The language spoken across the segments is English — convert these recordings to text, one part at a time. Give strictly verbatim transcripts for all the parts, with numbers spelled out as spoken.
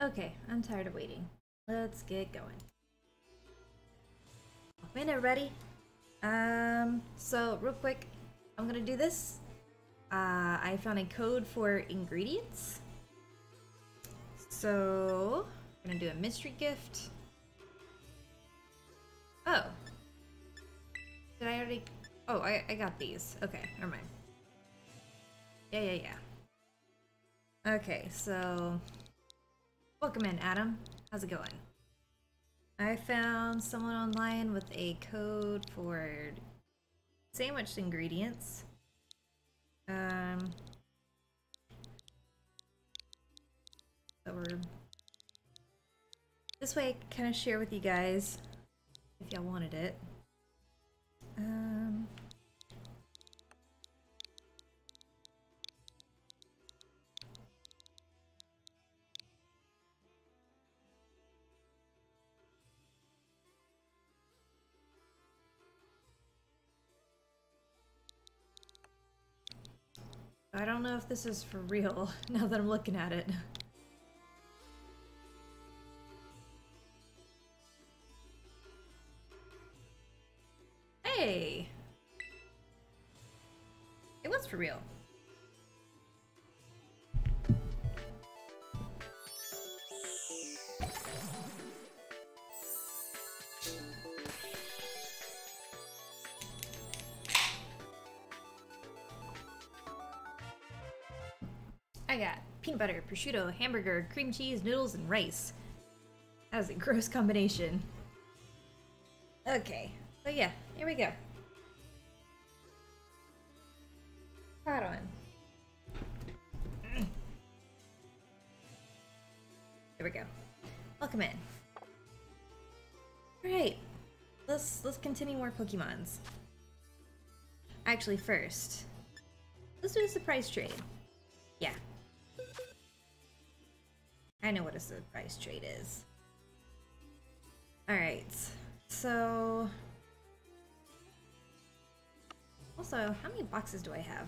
Okay, I'm tired of waiting. Let's get going. Minute ready? Um, so real quick, I'm gonna do this. Uh, I found a code for ingredients. So, I'm gonna do a mystery gift. Oh. Did I already... Oh, I, I got these. Okay, never mind. Yeah, yeah, yeah. Okay, so... Welcome in, Adam. How's it going? I found someone online with a code for sandwich ingredients. Um... So we're... This way I can kind of share with you guys if y'all wanted it. Um... I don't know if this is for real now that I'm looking at it. Hey! It was for real. I got peanut butter, prosciutto, hamburger, cream cheese, noodles, and rice. That was a gross combination. Okay, so yeah, here we go. Hot on. Mm. Here we go. Welcome in. Alright, let's let's continue more Pokemons. Actually, first, let's do a surprise trade. Yeah. I know what a surprise trade is. Alright, so... Also, how many boxes do I have?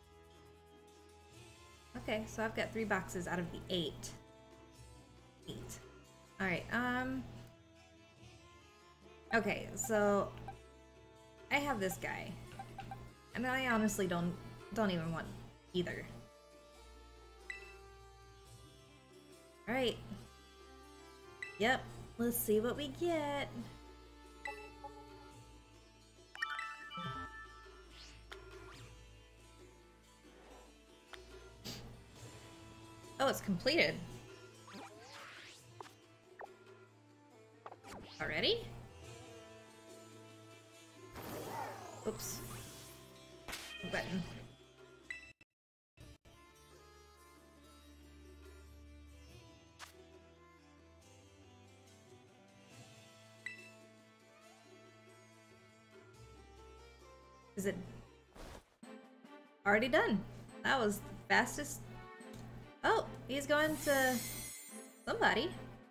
Okay, so I've got three boxes out of the eight. Eight. Alright, um... Okay, so... I have this guy. I mean, I honestly don't, don't even want either. Alright. Yep, let's see what we get. Oh, it's completed. Already? Oops. Button. Is it already done? That was the fastest. Oh, he's going to somebody.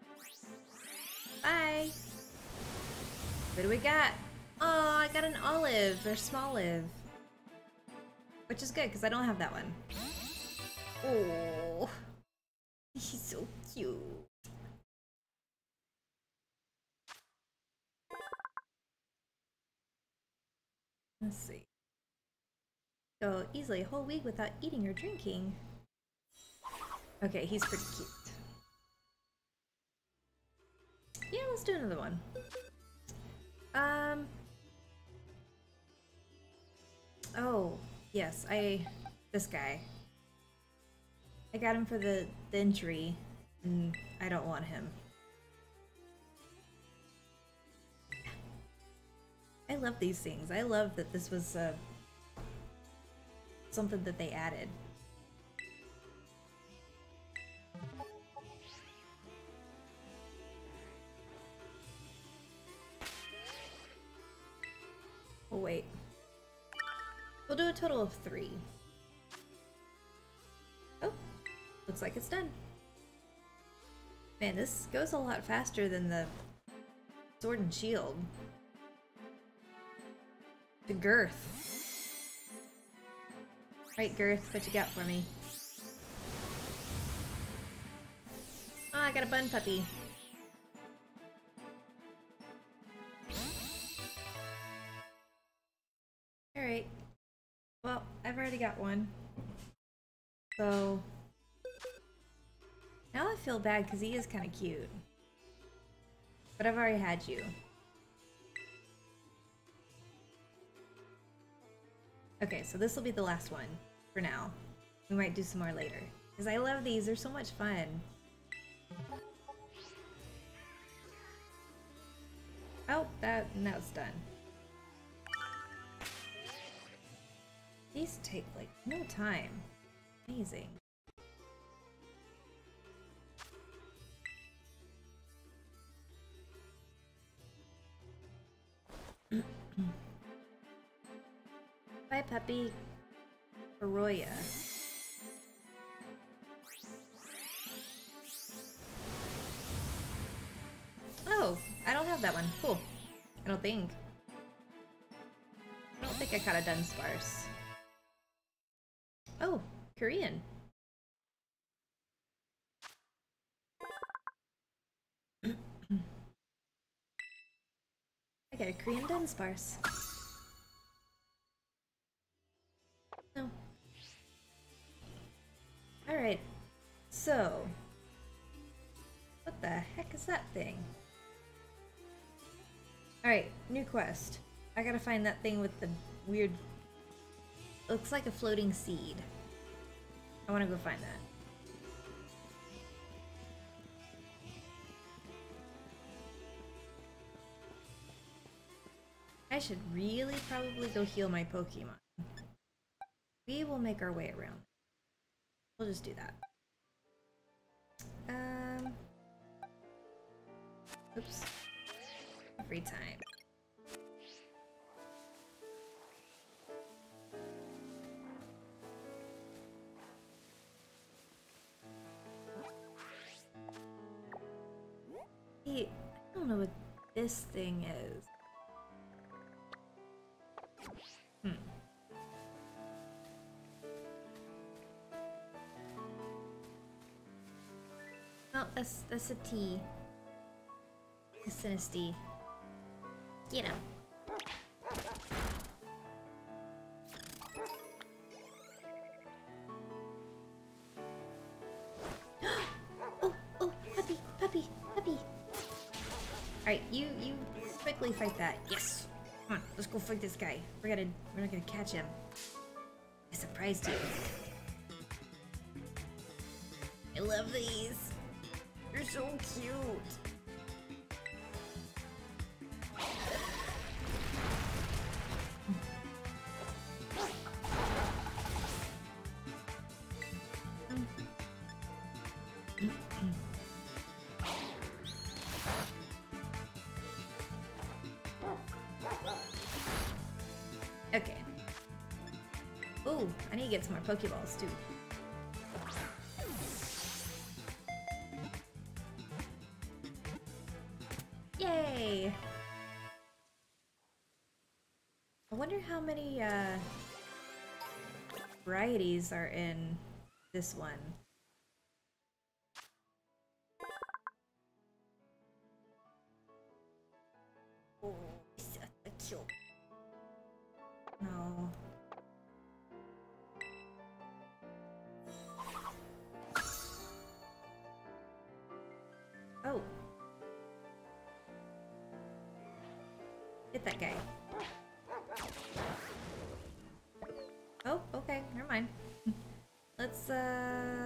Bye. What do we got? Oh, I got an olive or small olive. Which is good because I don't have that one. Oh, he's so cute. Let's see. Go easily a whole week without eating or drinking. Okay, he's pretty cute. Yeah, let's do another one. Um. Oh, yes, I... This guy. I got him for the, the injury, and I don't want him. I love these things. I love that this was uh, something that they added. Oh, wait. We'll do a total of three. Oh, looks like it's done. Man, this goes a lot faster than the Sword and Shield. The Girth. Right, Girth, what you got for me? I got a bun puppy. Alright. Well, I've already got one. So... now I feel bad because he is kind of cute. But I've already had you. Okay, so this will be the last one for now. We might do some more later. Because I love these, they're so much fun. Oh, that, now it's done. These take like no time. Amazing. Bye, puppy. Arroya. Oh, I don't have that one. Cool. I don't think. I don't think I caught a Dunsparce. Oh, Korean. I got a Korean Dunsparce. No. Alright. So. What the heck is that thing? Alright, new quest. I gotta find that thing with the weird... looks like a floating seed. I wanna go find that. I should really probably go heal my Pokemon. We will make our way around. We'll just do that. Um... Oops. Free time. Hey, I don't know what this thing is. Hmm. Oh, that's that's a T. A Sinistea. Get him. Oh, oh, puppy, puppy, puppy. Alright, you, you quickly fight that. Yes! Come on, let's go fight this guy. We're gonna, we're not gonna catch him. I surprised you. I love these. You're so cute. Okay. Ooh, I need to get some more Pokeballs too. Yay! I wonder how many uh, varieties are in this one. Oh, it's a cute. No. Oh. Hit that guy. Oh, okay, never mind. Let's, uh...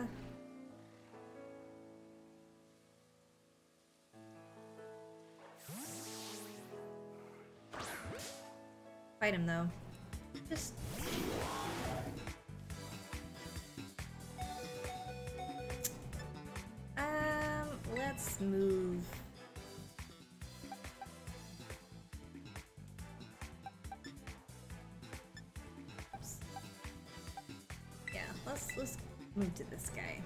fight him, though. Just... Um, let's move... Oops. Yeah, let's, let's move to this guy.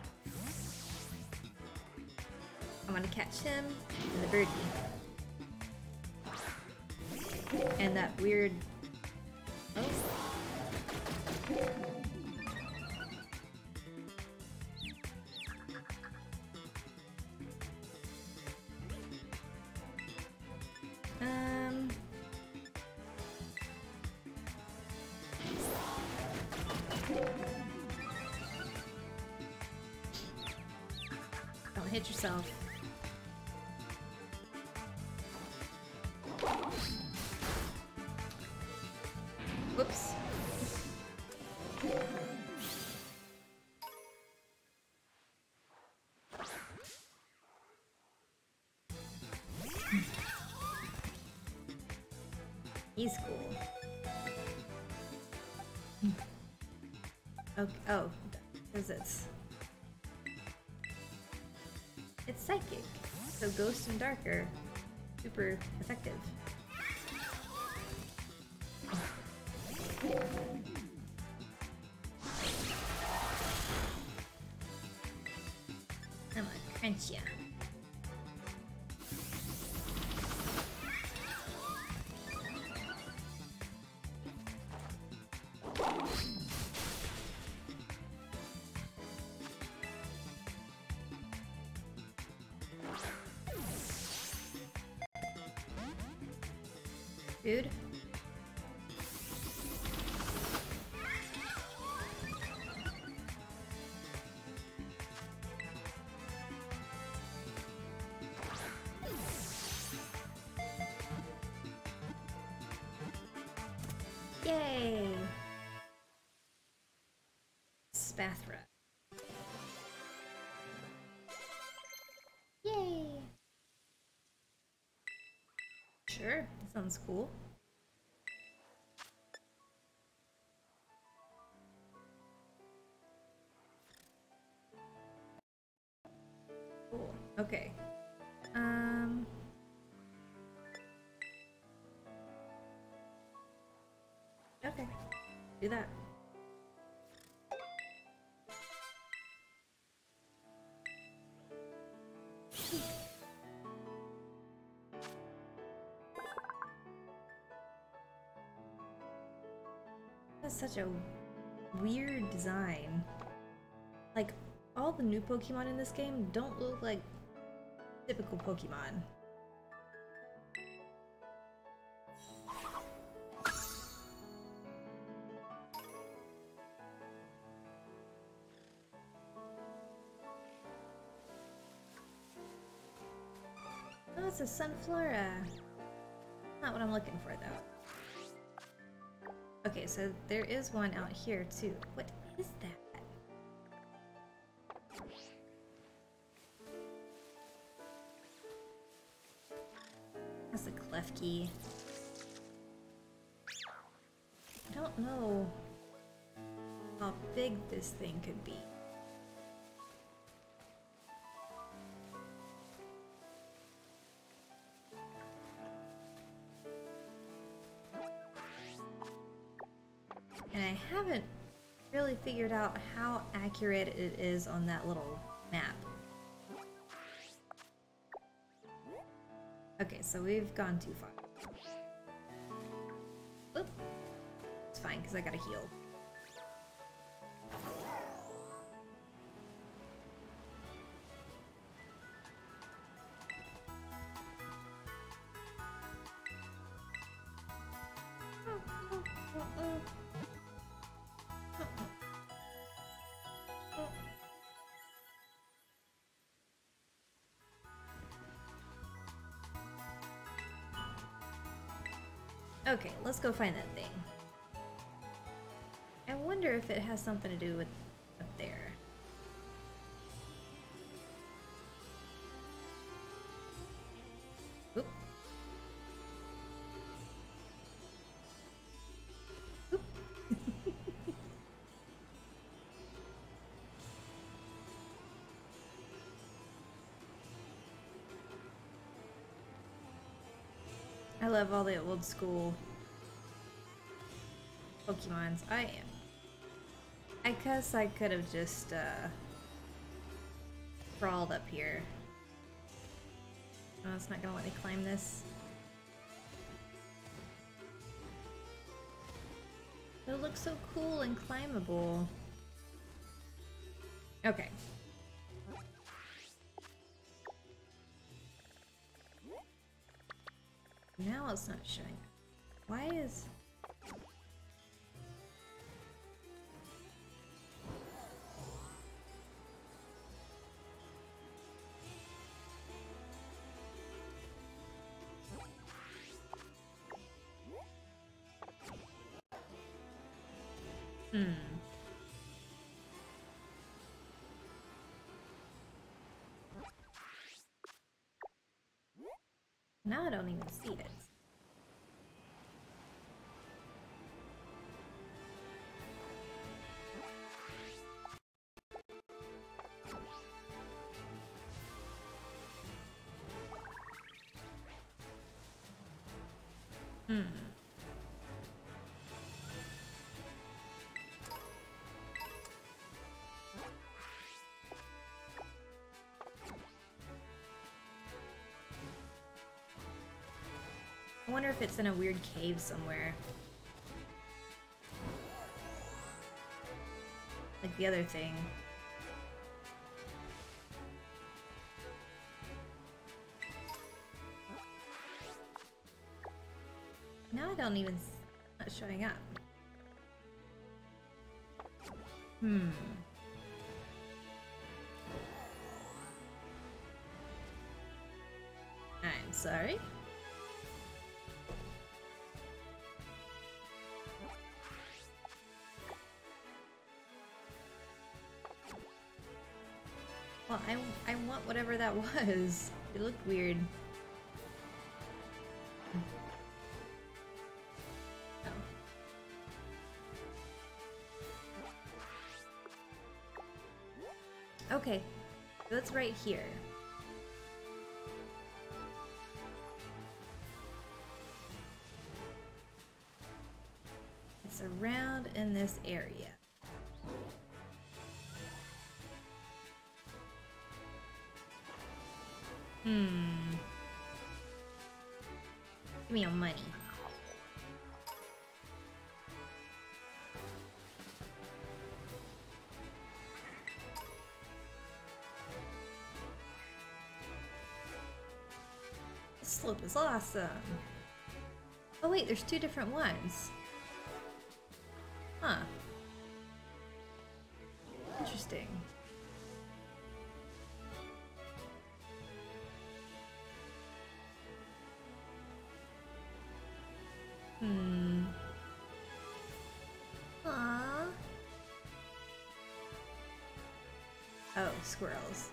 I'm gonna catch him and the birdie. And that weird... Oh. hit yourself. Whoops. He's cool. Okay. Oh, because it's it's psychic, so Ghost and Dark are super effective. I'm gonna crunch ya. Dude. Yay! Spathra. Yay! Sure, that sounds cool. Cool. Okay. Um. Okay. Do that. That's such a weird design. Like, all the new Pokemon in this game don't look like typical Pokemon. Oh, it's a Sunflora. Not what I'm looking for, though. Okay, so there is one out here, too. What is that? That's a Klefki. I don't know how big this thing could be. And I haven't really figured out how accurate it is on that little map. Okay, so we've gone too far. Oop. It's fine, because I gotta heal. Okay, let's go find that thing. I wonder if it has something to do with up there. Oop. Oop. I love all the old school Pokemons. I am. I guess I could have just uh, crawled up here. Oh, it's not gonna let me climb this. It looks so cool and climbable. Okay. Now it's not showing. Why is... Hmm. Now I don't even see it. Hmm. I wonder if it's in a weird cave somewhere. Like the other thing. Now I don't even... not showing up. Hmm. I'm sorry. Well, I, I want whatever that was. It looked weird. Oh. Okay, so it's right here. It's around in this area. Hmm. Give me your money. This slope is awesome. Oh wait, there's two different ones. Huh. Interesting. Hmm. Aww. Oh, squirrels.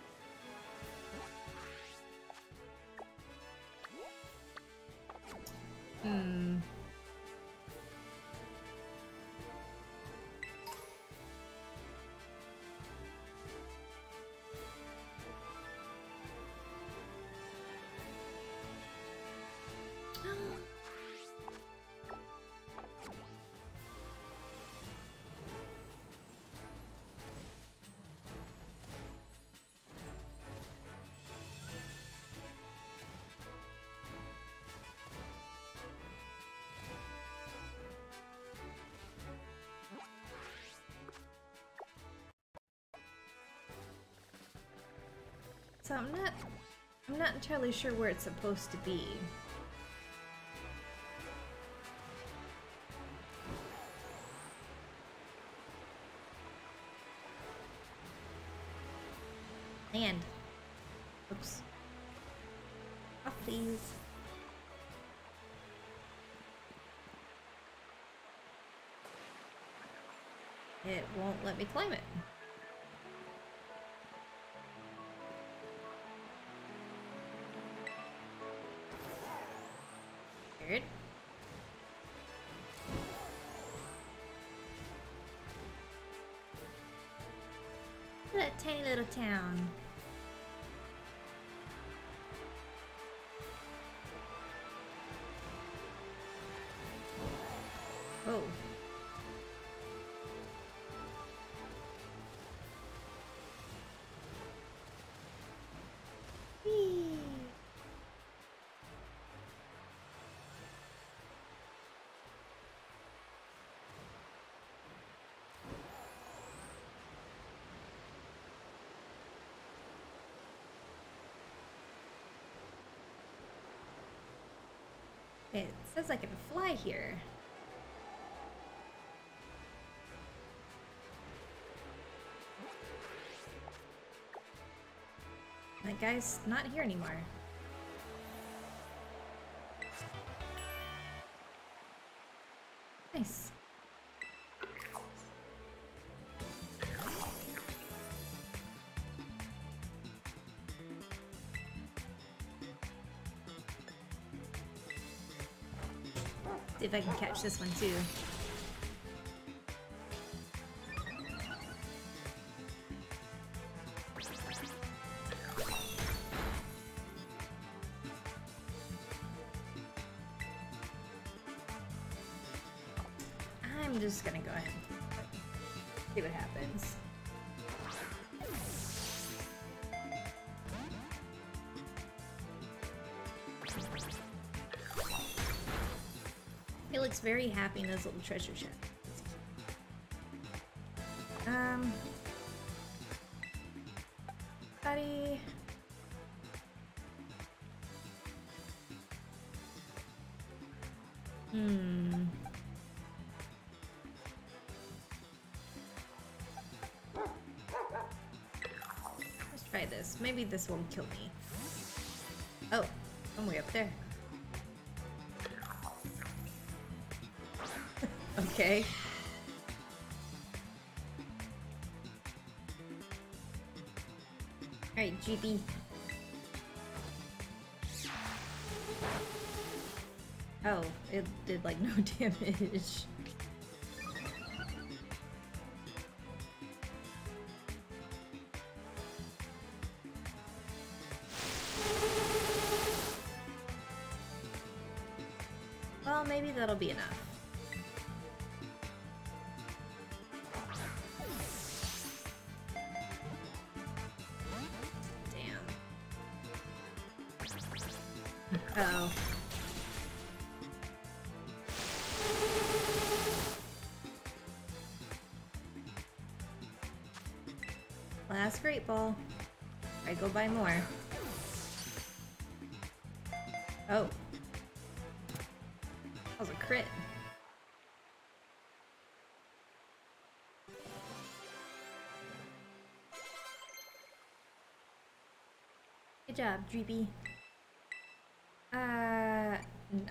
Hmm. So I'm not, I'm not entirely sure where it's supposed to be. Land. Oops. Off, please. It won't let me climb it. Weird. Look at that tiny little town. Oh. Whee. It says I can fly here. That guy's not here anymore. Nice. See if I can catch this one too. I'm just gonna go ahead and see what happens. He looks very happy in his little treasure chest. Um, buddy. Hmm. Let's try this. Maybe this won't kill me. Oh, I'm way up there. Okay. Alright, G B. Oh, it did like no damage. Well, maybe that'll be enough. Uh-oh. Last great ball. I go buy more. Oh. That was a crit. Good job, Dreepy. Uh, no.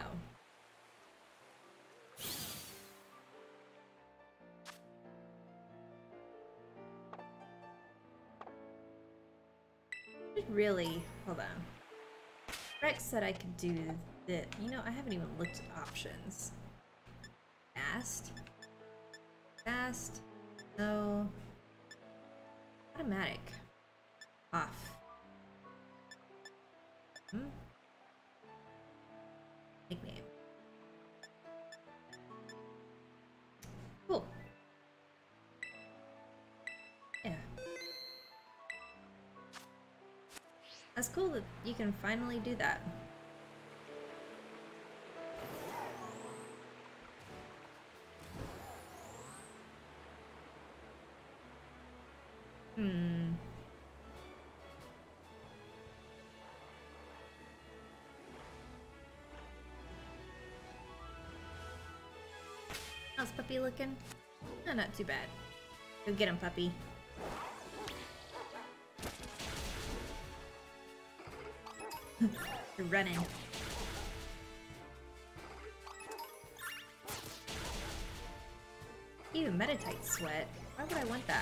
Really? Hold on. Rex said I could do that. You know, I haven't even looked at options. Fast? Fast? No. Automatic. Off. Hmm? Nickname. Cool. Yeah. That's cool that you can finally do that. Hmm. How's Puppy looking? Oh, not too bad. Go get him, Puppy. You're running. Ew, Meditite sweat. Why would I want that?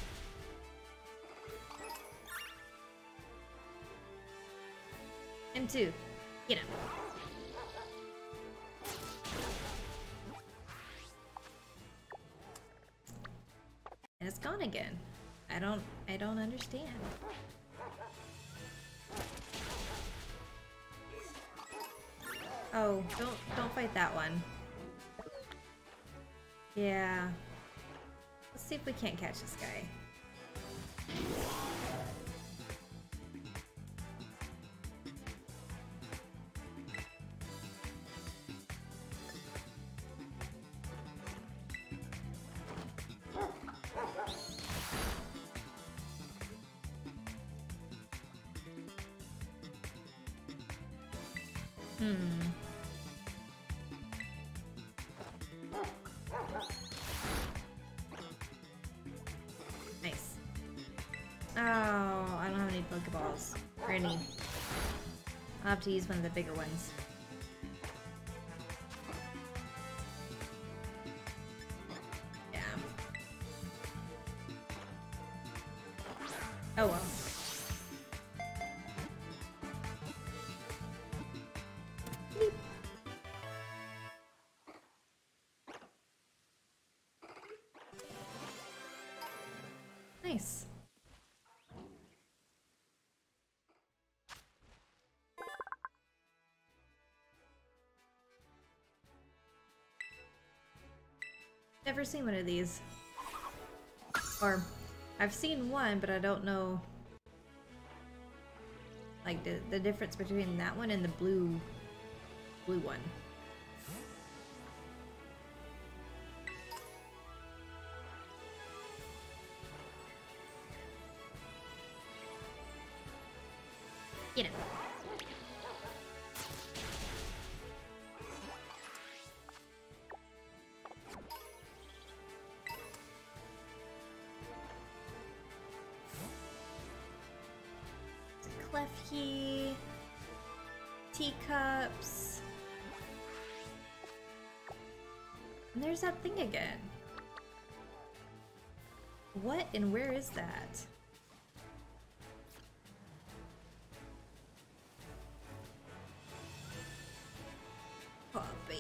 Him too. Get him. And it's gone again. I don't I don't understand. Oh, don't don't fight that one. Yeah. Let's see if we can't catch this guy. Hmm. Nice. Oh, I don't have any Pokeballs. Or any. I'll have to use one of the bigger ones. Yeah. Oh well. Nice. Never seen one of these. Or, I've seen one, but I don't know like the, the difference between that one and the blue blue one. Get him. Klefki, teacups, and there's that thing again. What and where is that? Puppies.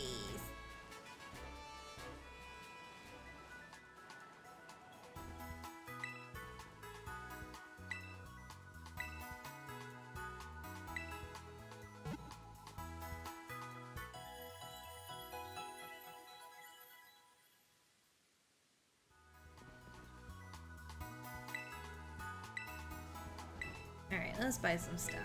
Alright, let's buy some stuff.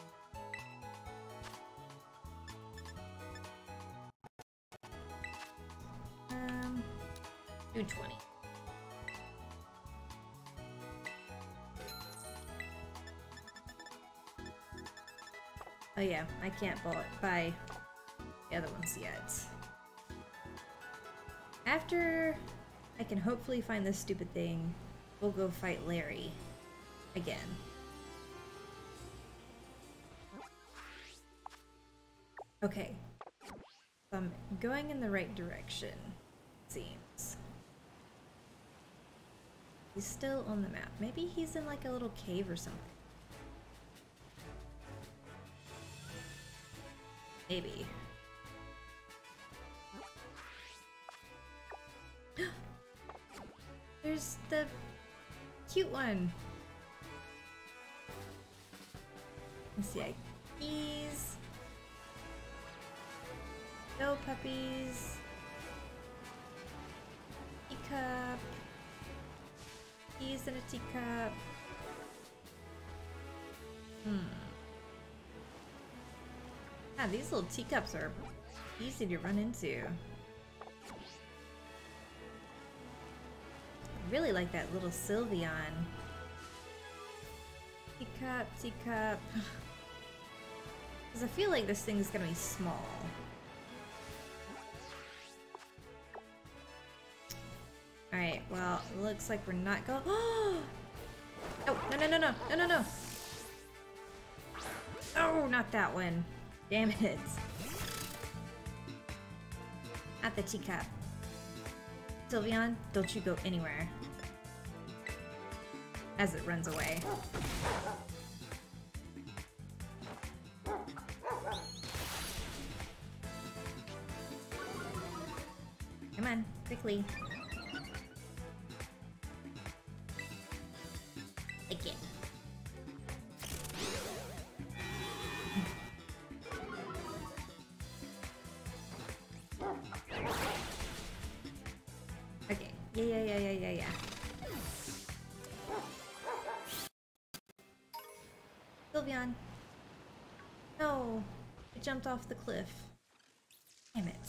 Um, do twenty. Oh yeah, I can't buy the other ones yet. After I can hopefully find this stupid thing, we'll go fight Larry again. Okay, so I'm going in the right direction, it seems. He's still on the map. Maybe he's in like a little cave or something. Maybe. There's the cute one. Let's see, keys. Go puppies. Teacup. Keys in a teacup. Hmm. Ah, these little teacups are easy to run into. I really like that little Sylveon. Teacup, teacup. Because I feel like this thing is gonna be small. Alright, well, it looks like we're not going. Oh! No, no, no, no, no, no, no, no! Oh, not that one. Damn it. At the teacup. Sylveon, don't you go anywhere. As it runs away. Come on, quickly. Again. Okay. Yeah, yeah, yeah, yeah, yeah, yeah. Sylveon. No. I jumped off the cliff. Damn it.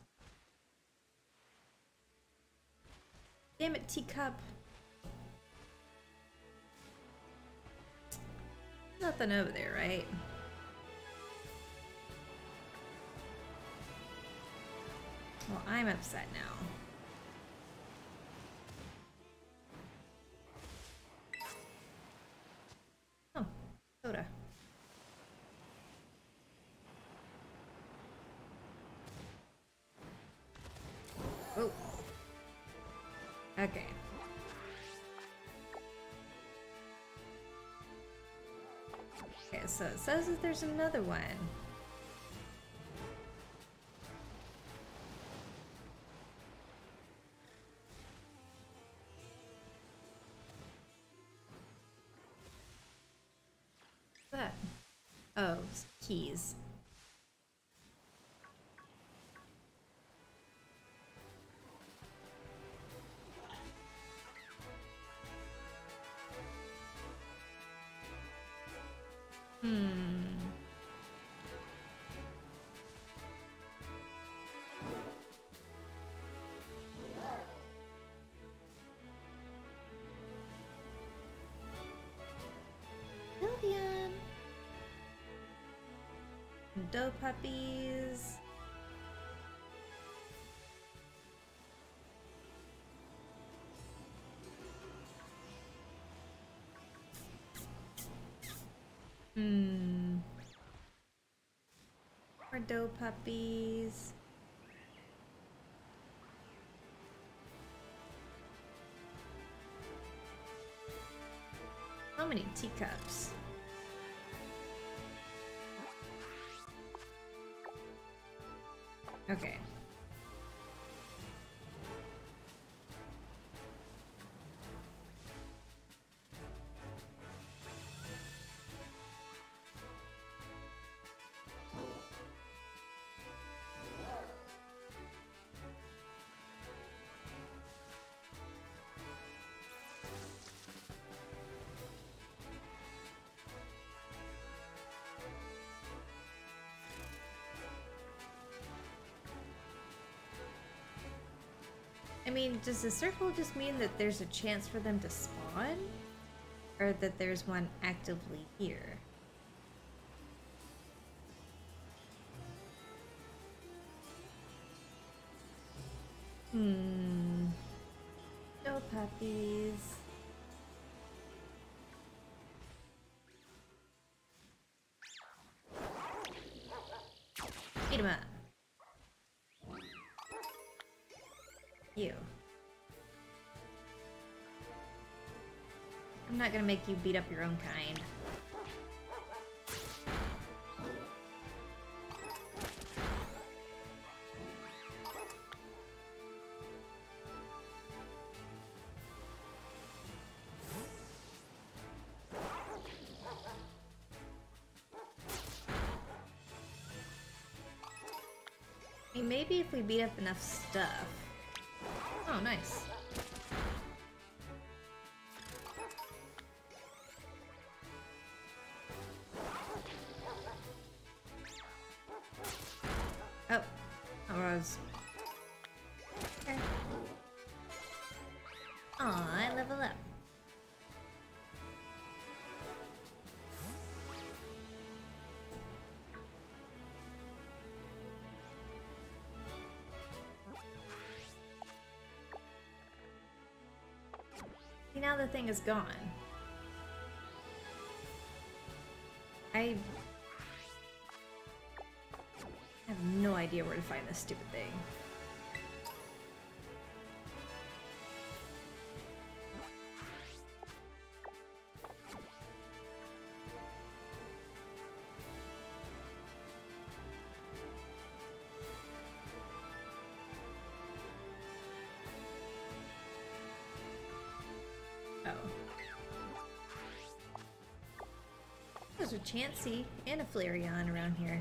Damn it, teacup. Nothing over there, right? Well, I'm upset now. Oh, soda. Oh. Okay. Okay, so it says that there's another one. keys. Hmm. Sylvian. Doe puppies. Hmm. More doe puppies. How many teacups? Okay. I mean, does the circle just mean that there's a chance for them to spawn? Or that there's one actively here? Hmm. No puppies. Eat 'em up. You. I'm not gonna make you beat up your own kind. I mean, maybe if we beat up enough stuff. Oh, nice. Oh, a rose. Okay. Aw, I level up. See, now the thing is gone. I have no idea where to find this stupid thing. Oh. There's a Chansey and a Flareon around here.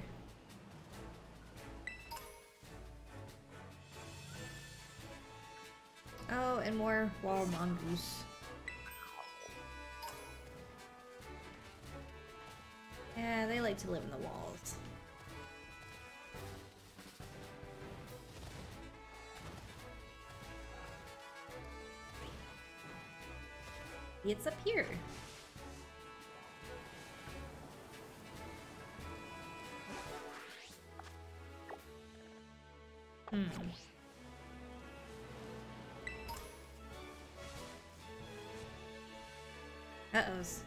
Oh, and more wall mongoose. Yeah, they like to live in the walls. It's up here. Hmm. Uh-ohs.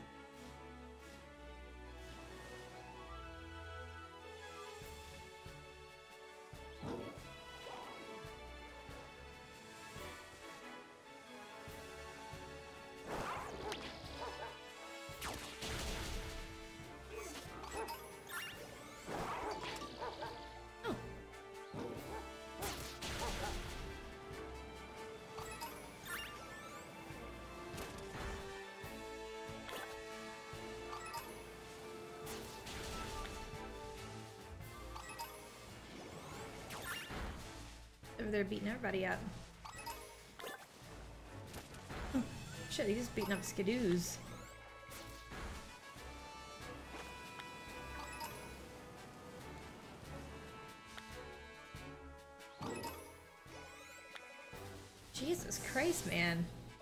over there beating everybody up. Oh, shit, he's just beating up skidoos. Jesus Christ, man.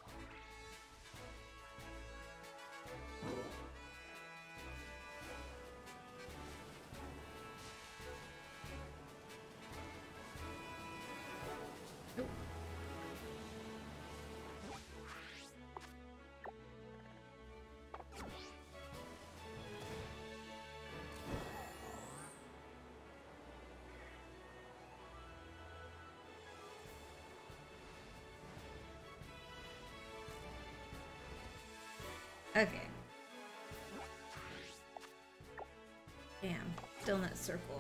Okay. Damn, still in that circle.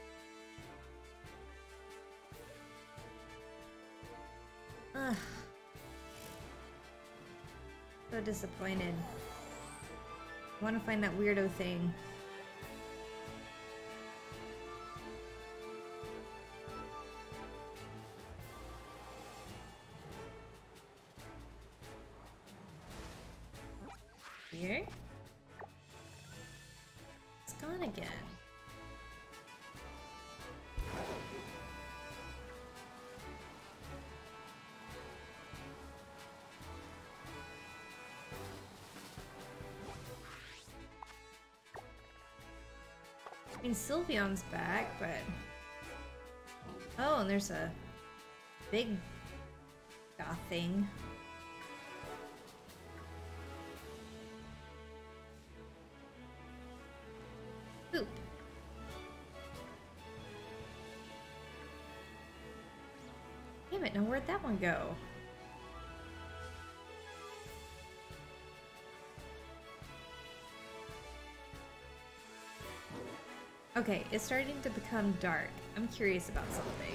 Ugh. So disappointed. I want to find that weirdo thing. Here? It's gone again. I mean, Sylveon's back, but... Oh, and there's a big goth thing. Poop. Damn it, now where'd that one go? Okay, it's starting to become dark. I'm curious about something.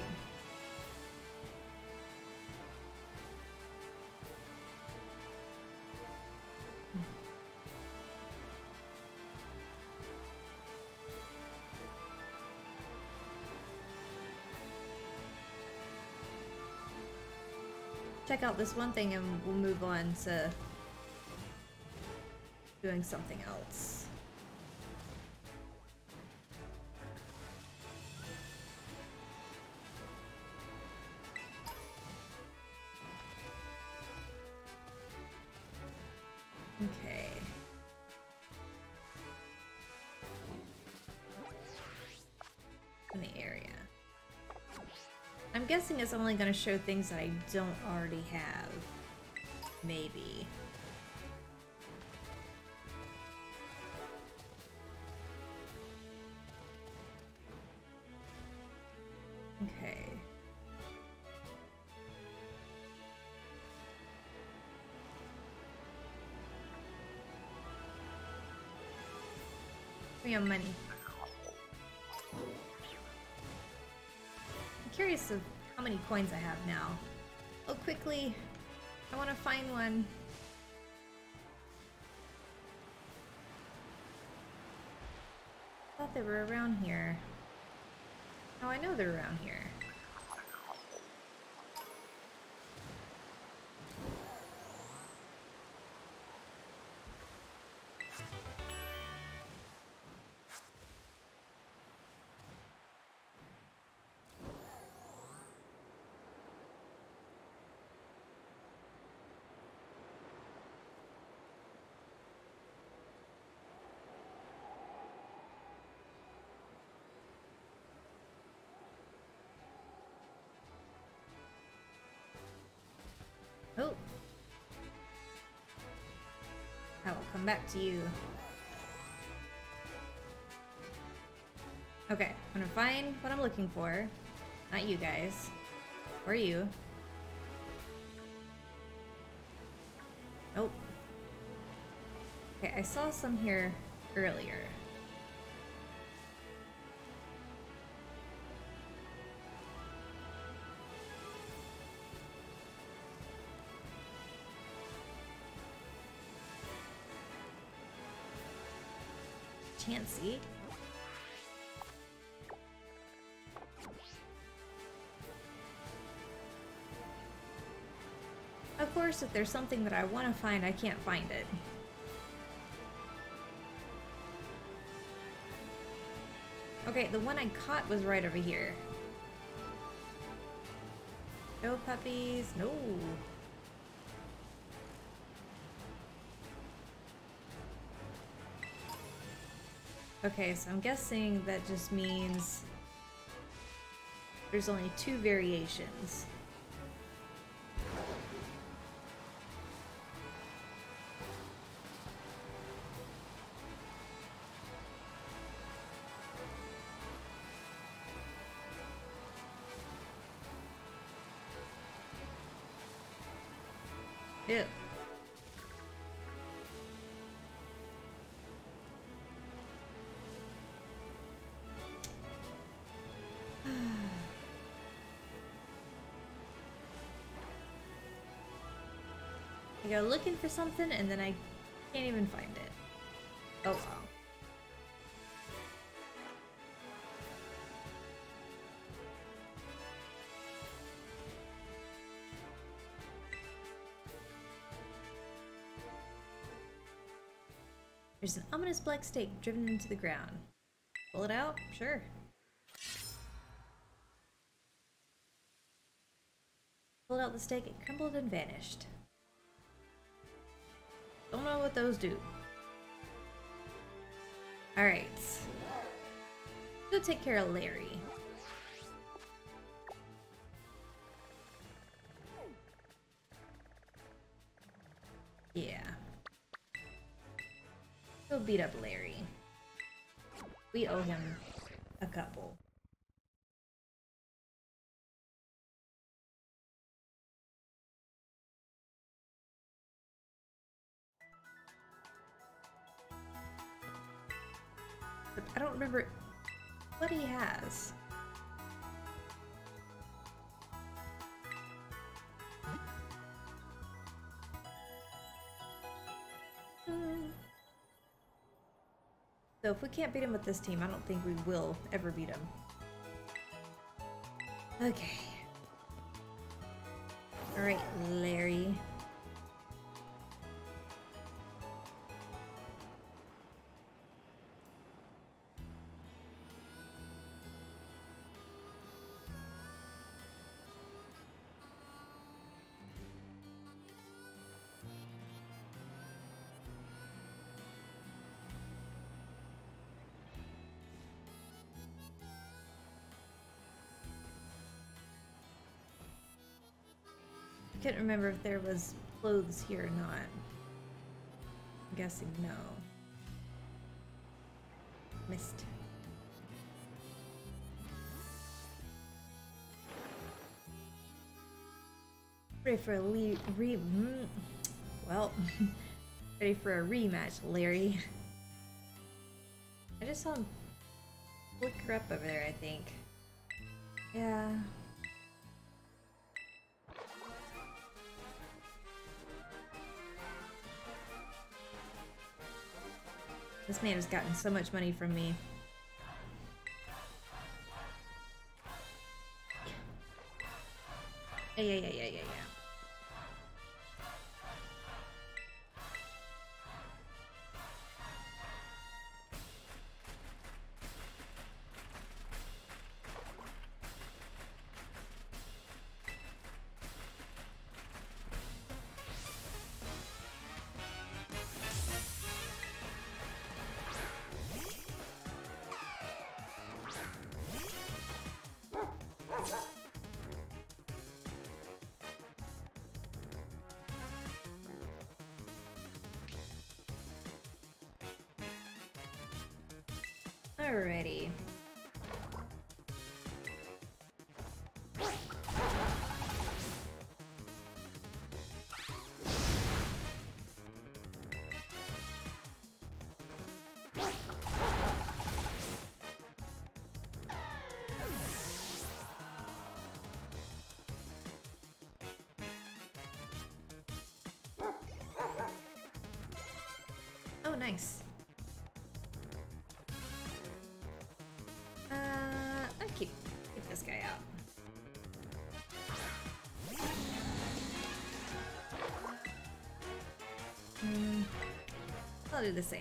Check out this one thing and we'll move on to doing something else. Okay. In the area. I'm guessing it's only going to show things that I don't already have. Maybe. Okay. We have money. I'm curious of how many coins I have now. Oh, quickly. I want to find one. I thought they were around here. Oh, I know they're around here. Oh. I will come back to you. Okay, I'm gonna find what I'm looking for. Not you guys. Or you. Oh. Okay, I saw some here earlier. Chansey. course, if there's something that I want to find, I can't find it. Okay, the one I caught was right over here. No puppies, no. Okay, so I'm guessing that just means there's only two variations. Ew. I go looking for something and then I can't even find it. Oh wow. There's an ominous black stake driven into the ground. Pull it out? Sure. Pulled out the stake, it crumbled and vanished. Don't know what those do. Alright. Go take care of Larry. Yeah. Go beat up Larry. We owe him a couple. But I don't remember what he has. Hmm. So if we can't beat him with this team, I don't think we will ever beat him. Okay. Alright, Larry. I couldn't remember if there was clothes here or not. I'm guessing no. Missed. Ready for a le re mm, well, ready for a rematch, Larry. I just saw him flicker up over there, I think. Yeah. This man has gotten so much money from me. Yeah, yeah, yeah, yeah, yeah, yeah. Alrighty. Oh, nice. Uh, I'll keep, keep this guy out. Mm, I'll do the same.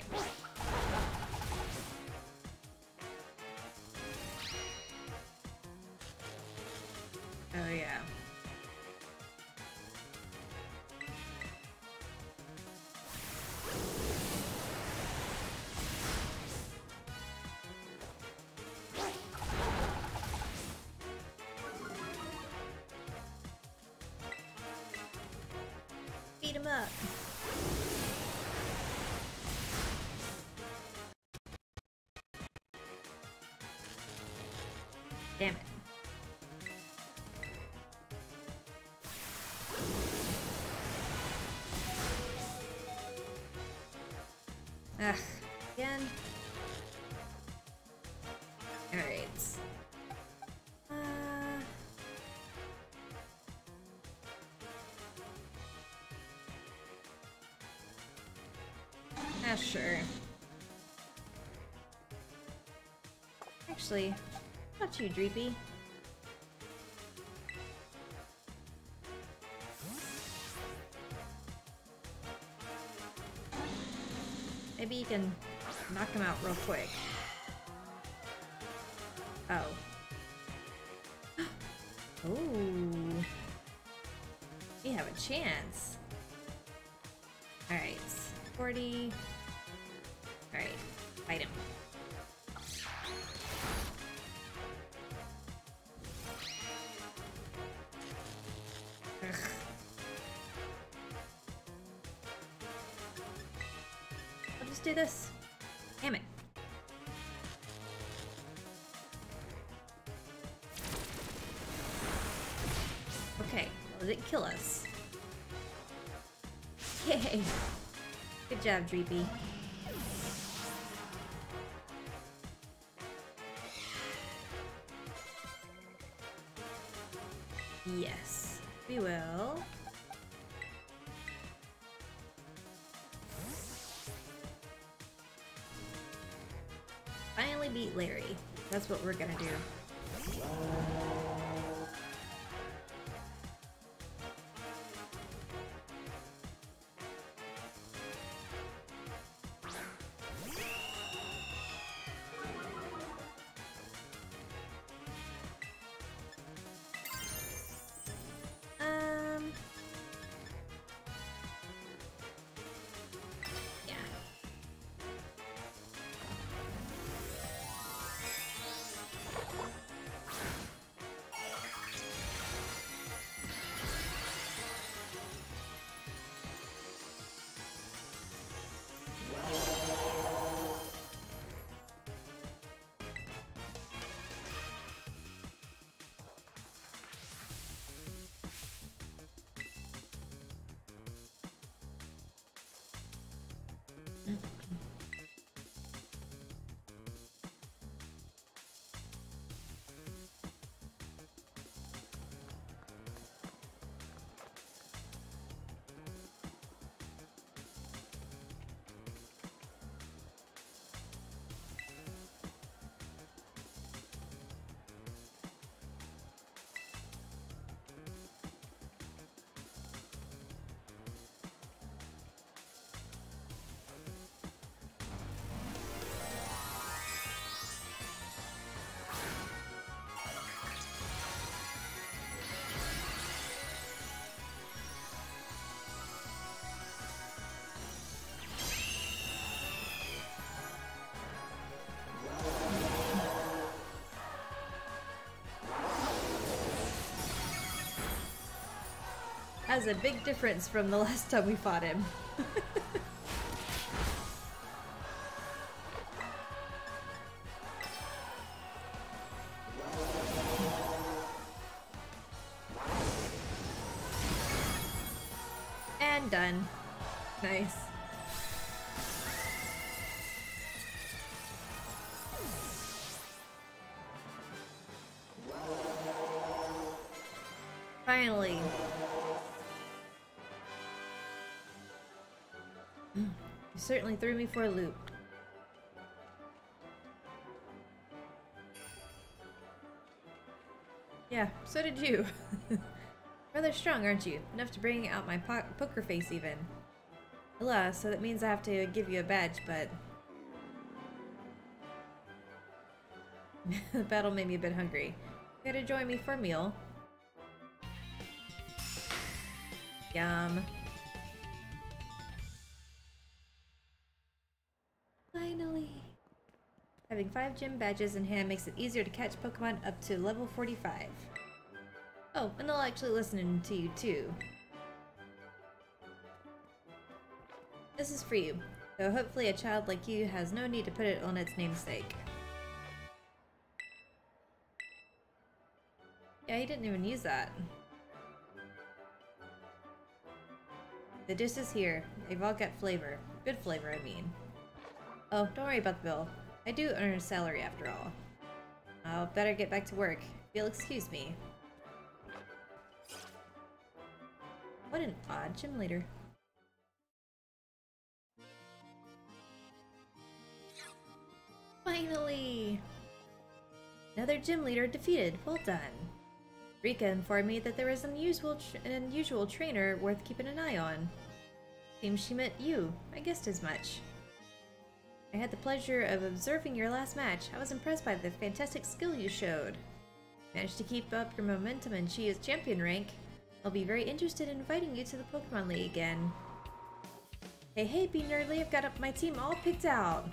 Oh yeah. Beat him up. Damn it. Ugh, again. Alright. Uh... Ah, sure. Actually, not too dreepy. Maybe you can knock him out real quick. Oh. Ooh. We have a chance. Alright. forty. Alright. Fight him. Ugh. I'll just do this. Damn it. Okay, well, it didn't kill us. Yay! Good job, Dreepy. Yes, we will. Finally beat Larry. That's what we're gonna do. Um. Yeah. That's a big difference from the last time we fought him. And done. Nice. Finally. You certainly threw me for a loop. Yeah, so did you. Rather strong, aren't you? Enough to bring out my po poker face even. Ella, so that means I have to give you a badge, but... the battle made me a bit hungry. You gotta join me for a meal. Yum. Finally! Having five gym badges in hand makes it easier to catch Pokemon up to level forty-five. Oh, and they'll actually listen to you too. This is for you, though hopefully a child like you has no need to put it on its namesake. Yeah, he didn't even use that. The dish is here. They've all got flavor. Good flavor, I mean. Oh, don't worry about the bill. I do earn a salary after all. I'll better get back to work. If you'll excuse me. What an odd gym leader. Finally! Another gym leader defeated. Well done. Rika informed me that there is an unusual, tr an unusual trainer worth keeping an eye on. Seems she met you. I guessed as much. I had the pleasure of observing your last match. I was impressed by the fantastic skill you showed. Managed to keep up your momentum and she is champion rank. I'll be very interested in inviting you to the Pokemon League again. Hey, hey, Be Nerdly, I've got my team all picked out.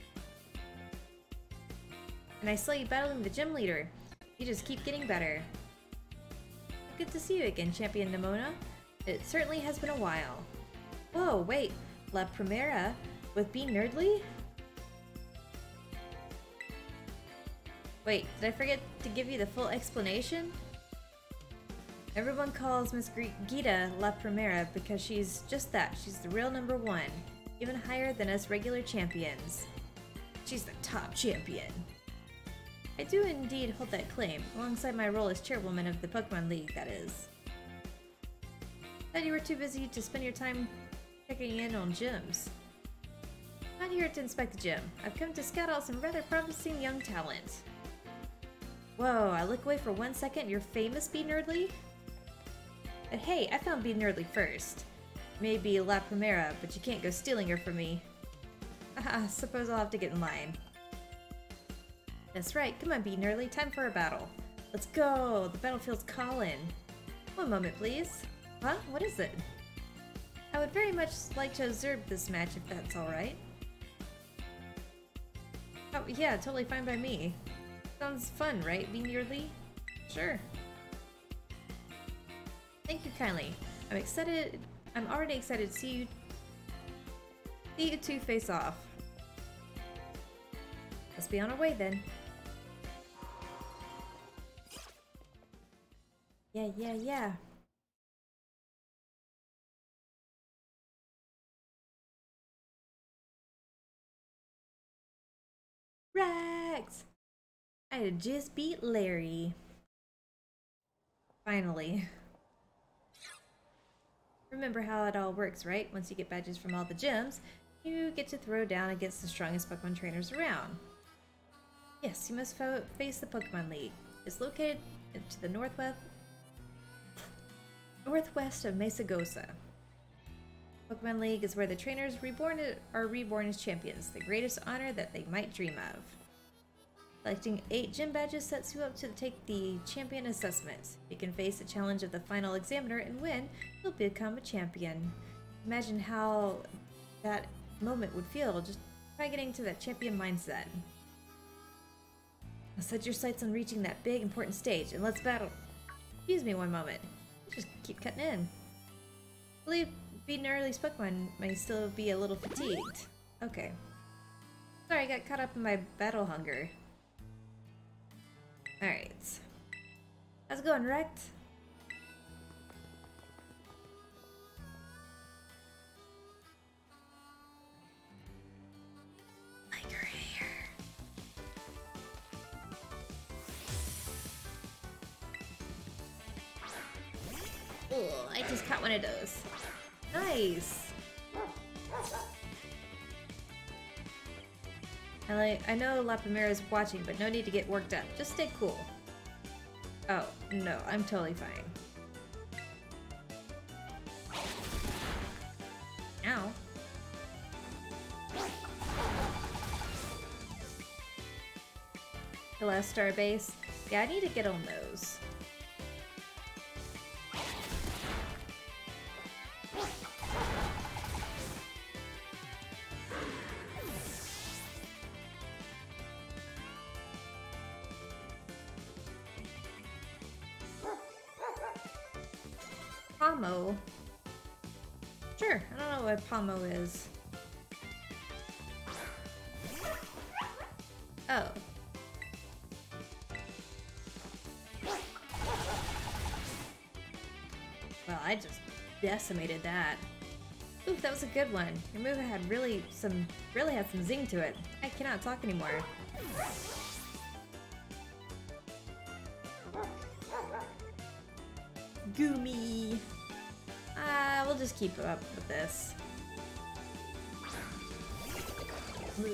And I saw you battling the gym leader. You just keep getting better. Good to see you again, Champion Nemona. It certainly has been a while. Whoa, wait. La Primera with Be Nerdly? Wait, did I forget to give you the full explanation? Everyone calls Miss Gita La Primera because she's just that. She's the real number one. Even higher than us regular champions. She's the top champion. I do indeed hold that claim, alongside my role as chairwoman of the Pokemon League, that is. Thought you were too busy to spend your time checking in on gyms. Not here to inspect the gym. I've come to scout out some rather promising young talent. Whoa, I look away for one second, you're famous, Be Nerdly? But hey, I found Be Nerdly first. Maybe La Primera, but you can't go stealing her from me. Haha, suppose I'll have to get in line. That's right, come on Be Nerdly, time for a battle. Let's go, the battlefield's calling. One moment please. Huh? What is it? I would very much like to observe this match if that's alright. Oh yeah, totally fine by me. Sounds fun, right, Be Nerdly? Sure. Thank you kindly. I'm excited, I'm already excited to see you, see you two face off. Let's be on our way then. Yeah, yeah, yeah. Rex! I had just beat Larry. Finally. Remember how it all works, right? Once you get badges from all the gyms, you get to throw down against the strongest Pokemon trainers around. Yes, you must face the Pokemon League. It's located to the northwest northwest of Mesagosa. Pokemon League is where the trainers reborn are reborn as champions, the greatest honor that they might dream of. Collecting eight gym badges sets you up to take the champion assessment. You can face the challenge of the final examiner and win, you'll become a champion. Imagine how that moment would feel. Just try getting to that champion mindset. Now set your sights on reaching that big important stage and let's battle. Excuse me one moment. Just keep cutting in. I believe Be Nerdly's Pokemon may still be a little fatigued. Okay. Sorry, I got caught up in my battle hunger. Alright. How's it going, Wrecked? Like her hair. Oh, I just caught one of those. Nice. I like. I know La Primera is watching, but no need to get worked up. Just stay cool. Oh no, I'm totally fine. Ow. The last star base. Yeah, I need to get on those. Pomo. Sure, I don't know what Pomo is. Oh. Well, I just decimated that. Ooh, that was a good one. Your move had really some really had some zing to it. I cannot talk anymore. Goomy. Ah, uh, we'll just keep up with this. Ugh.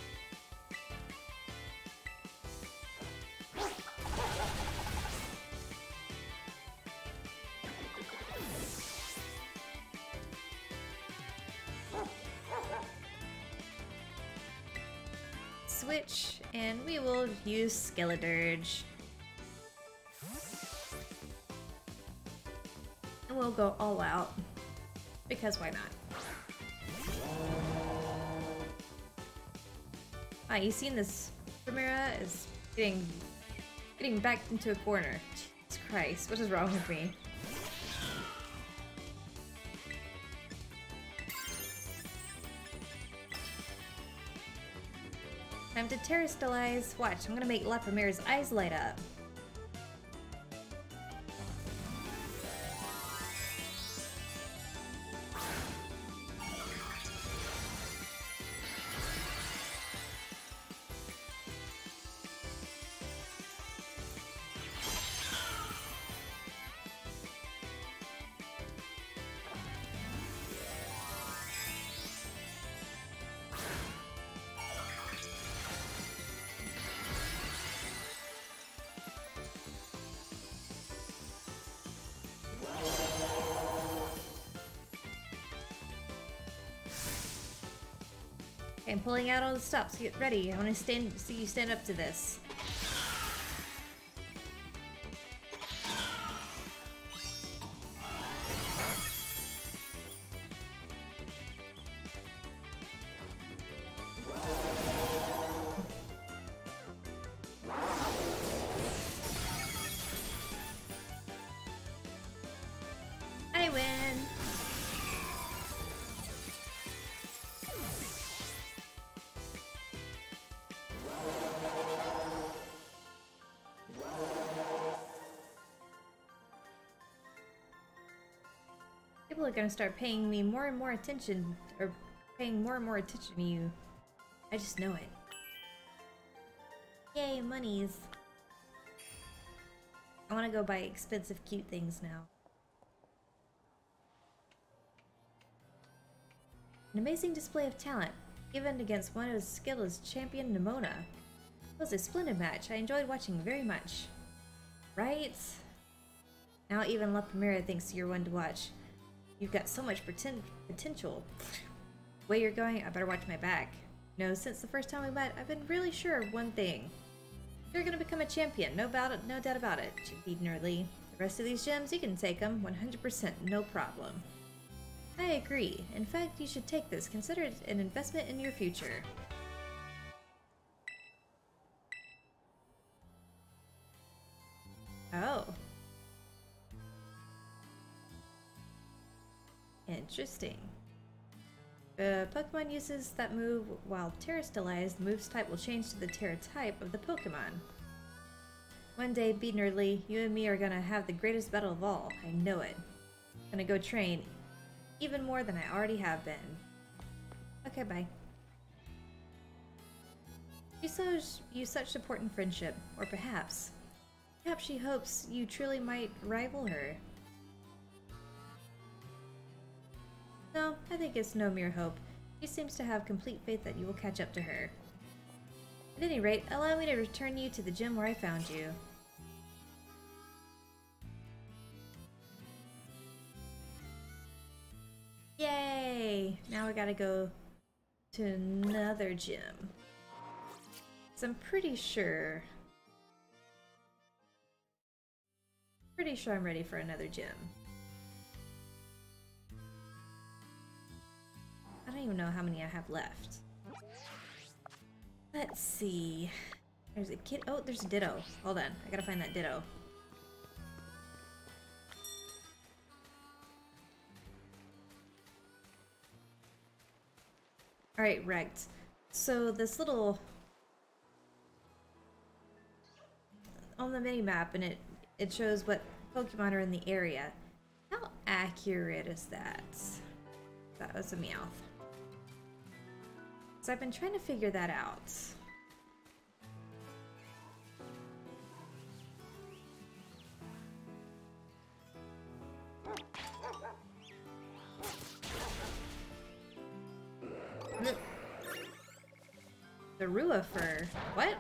Switch, and we will use Skeledirge. And we'll go all out. Because why not? Ah, you seen this? Primera is getting getting backed into a corner. Jesus Christ, what is wrong with me? Time to terrestrialize. Watch, I'm gonna make La Primera's eyes light up. Okay, I'm pulling out all the stops. Get ready. I want to stand, see you stand up to this. I win. People are gonna start paying me more and more attention, or paying more and more attention to you. I just know it. Yay, monies. I wanna go buy expensive, cute things now. An amazing display of talent, given against one as skilled as Champion Nemona. It was a splendid match. I enjoyed watching very much. Right? Now even La Primera thinks you're one to watch. You've got so much poten potential. The way you're going, I better watch my back. You know, since the first time we met, I've been really sure of one thing. You're gonna become a champion, no about it, no doubt about it, Chief Nerdly. The rest of these gems, you can take them, one hundred percent, no problem. I agree. In fact, you should take this. Consider it an investment in your future. Oh. Interesting. The Pokemon uses that move while terrestrialized, the move's type will change to the Terra type of the Pokemon. One day, Be Nerdly, you and me are gonna have the greatest battle of all. I know it. I'm gonna go train even more than I already have been. Okay, bye. She shows you such support and friendship, or perhaps, perhaps she hopes you truly might rival her. No, I think it's no mere hope. She seems to have complete faith that you will catch up to her. At any rate, allow me to return you to the gym where I found you. Yay! Now we gotta go to another gym. So I'm pretty sure Pretty sure I'm ready for another gym. I don't even know how many I have left. Let's see. There's a kid. Oh, there's a Ditto. Hold on. I gotta find that Ditto. Alright, wrecked. So this little... on the mini-map, and it, it shows what Pokemon are in the area. How accurate is that? That was a Meowth. So I've been trying to figure that out. The Rua fur. What?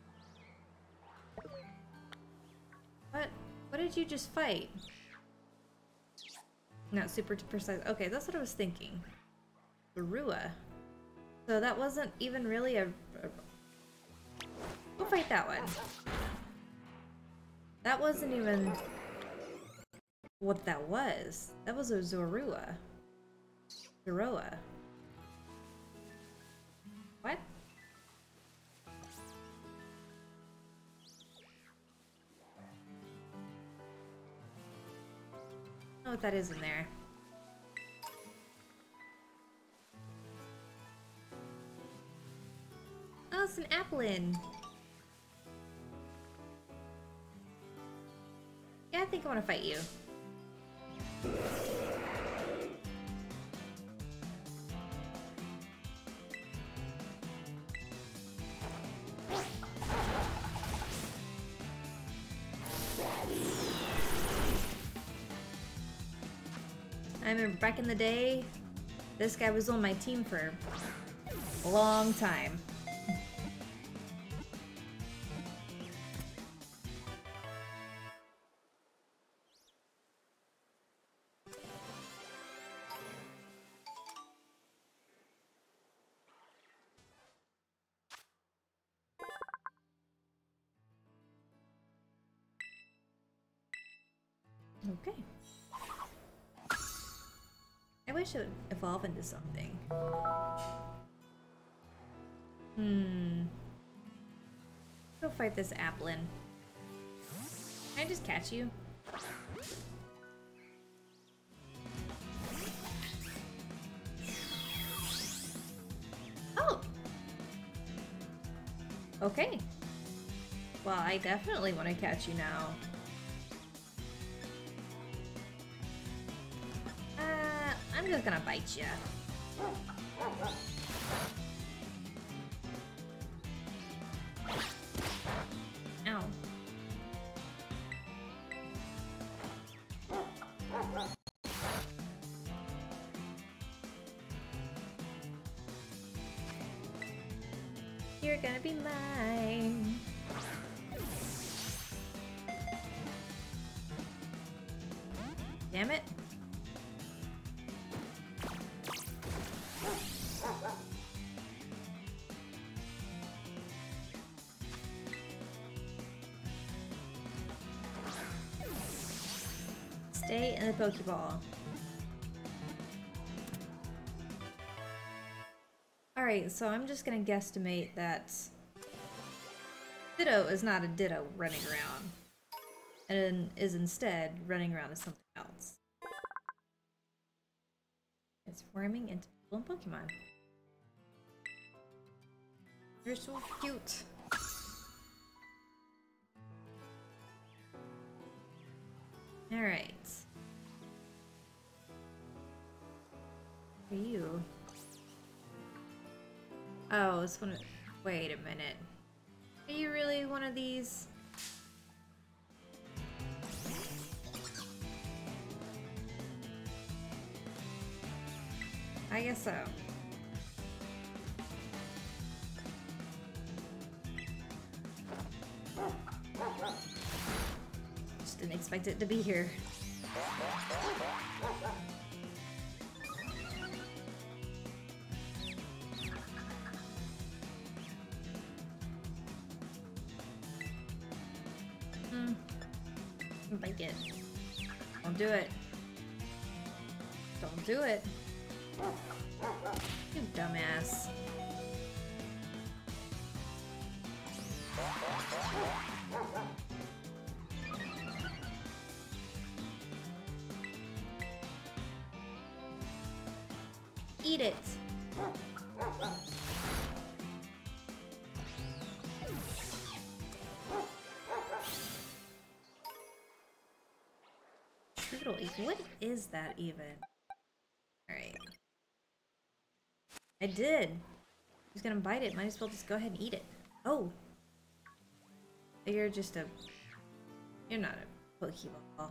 What? What did you just fight? Not super precise. Okay, that's what I was thinking. The Rua. So that wasn't even really a... a... We'll fight that one. That wasn't even what that was. That was a Zorua. Zoroa. What? I don't know what that is in there. Oh, it's an Applin. Yeah, I think I want to fight you. I remember back in the day, this guy was on my team for a long time. Okay. I wish it would evolve into something. Hmm. Go fight this Applin. Can I just catch you? Oh! Okay. Well, I definitely want to catch you now. I'm just gonna bite you. Ow. You're gonna be mine. Damn it. Stay in the Pokeball. Alright, so I'm just gonna guesstimate that Ditto is not a Ditto running around, and is instead running around as something else. It's forming into people and Pokemon. You're so cute. Alright. For you. Oh, it's one of... Wait a minute. Are you really one of these? I guess so. Just didn't expect it to be here. Hmm. Bite it. Don't do it. Don't do it. You dumbass. Eat it. Turtle egg. What is that even? Alright. I did. He's gonna bite it. Might as well just go ahead and eat it. Oh. You're just a... You're not a Pokeball.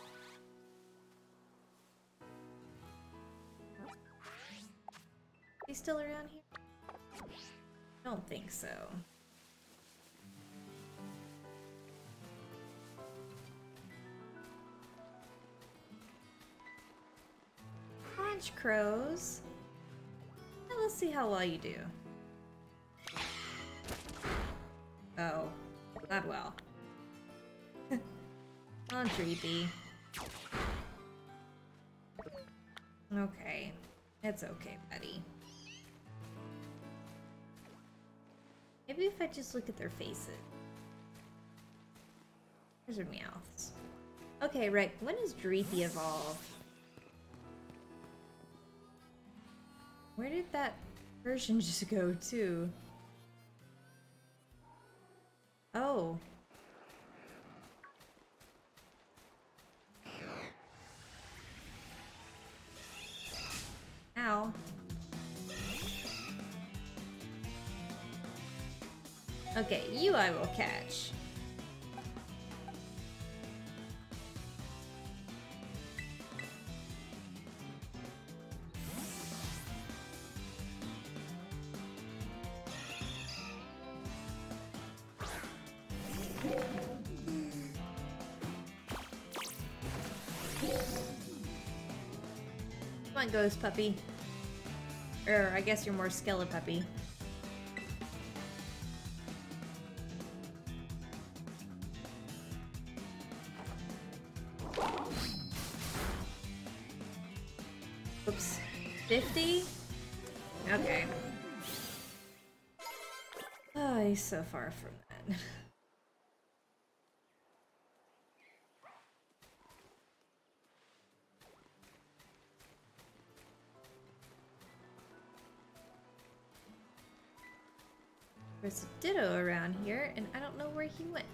He's still around here? I don't think so. Conch crows. Now let's see how well you do. Oh, not well. On Dreepy. Okay. It's okay, buddy. Maybe if I just look at their faces. Here's their mouths. Okay, right. When does Dreepy evolve? Where did that version just go to? Oh. Ow. Okay, you I will catch. Come on, Ghost Puppy. Or, I guess you're more Skelepuppy. Oops. fifty? Okay. Oh, he's so far from that. There's a Ditto around here, and I don't know where he went.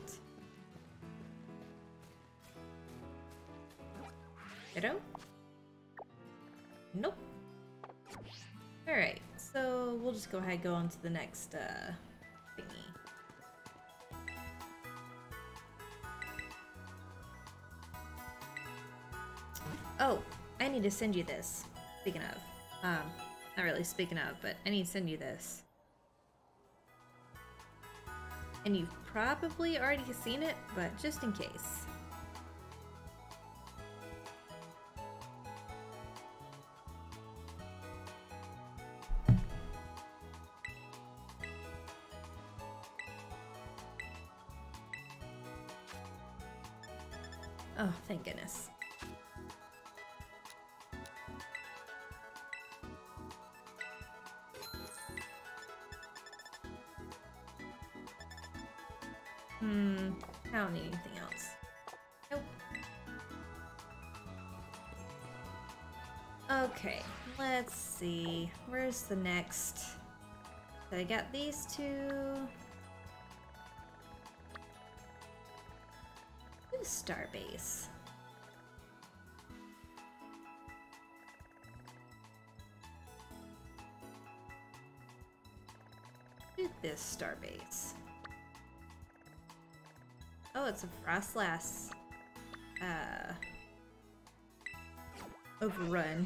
Ditto? Nope. Alright, so we'll just go ahead and go on to the next uh, thingy. Oh, I need to send you this. Speaking of. Um, not really speaking of, but I need to send you this. And you've probably already seen it, but just in case. Oh, thank goodness. Hmm, I don't need anything else. Nope. Okay, let's see. Where's the next? So I got these two. Who's Starbase? Who's this Starbase? Oh, it's a Frostlass. Uh, overrun.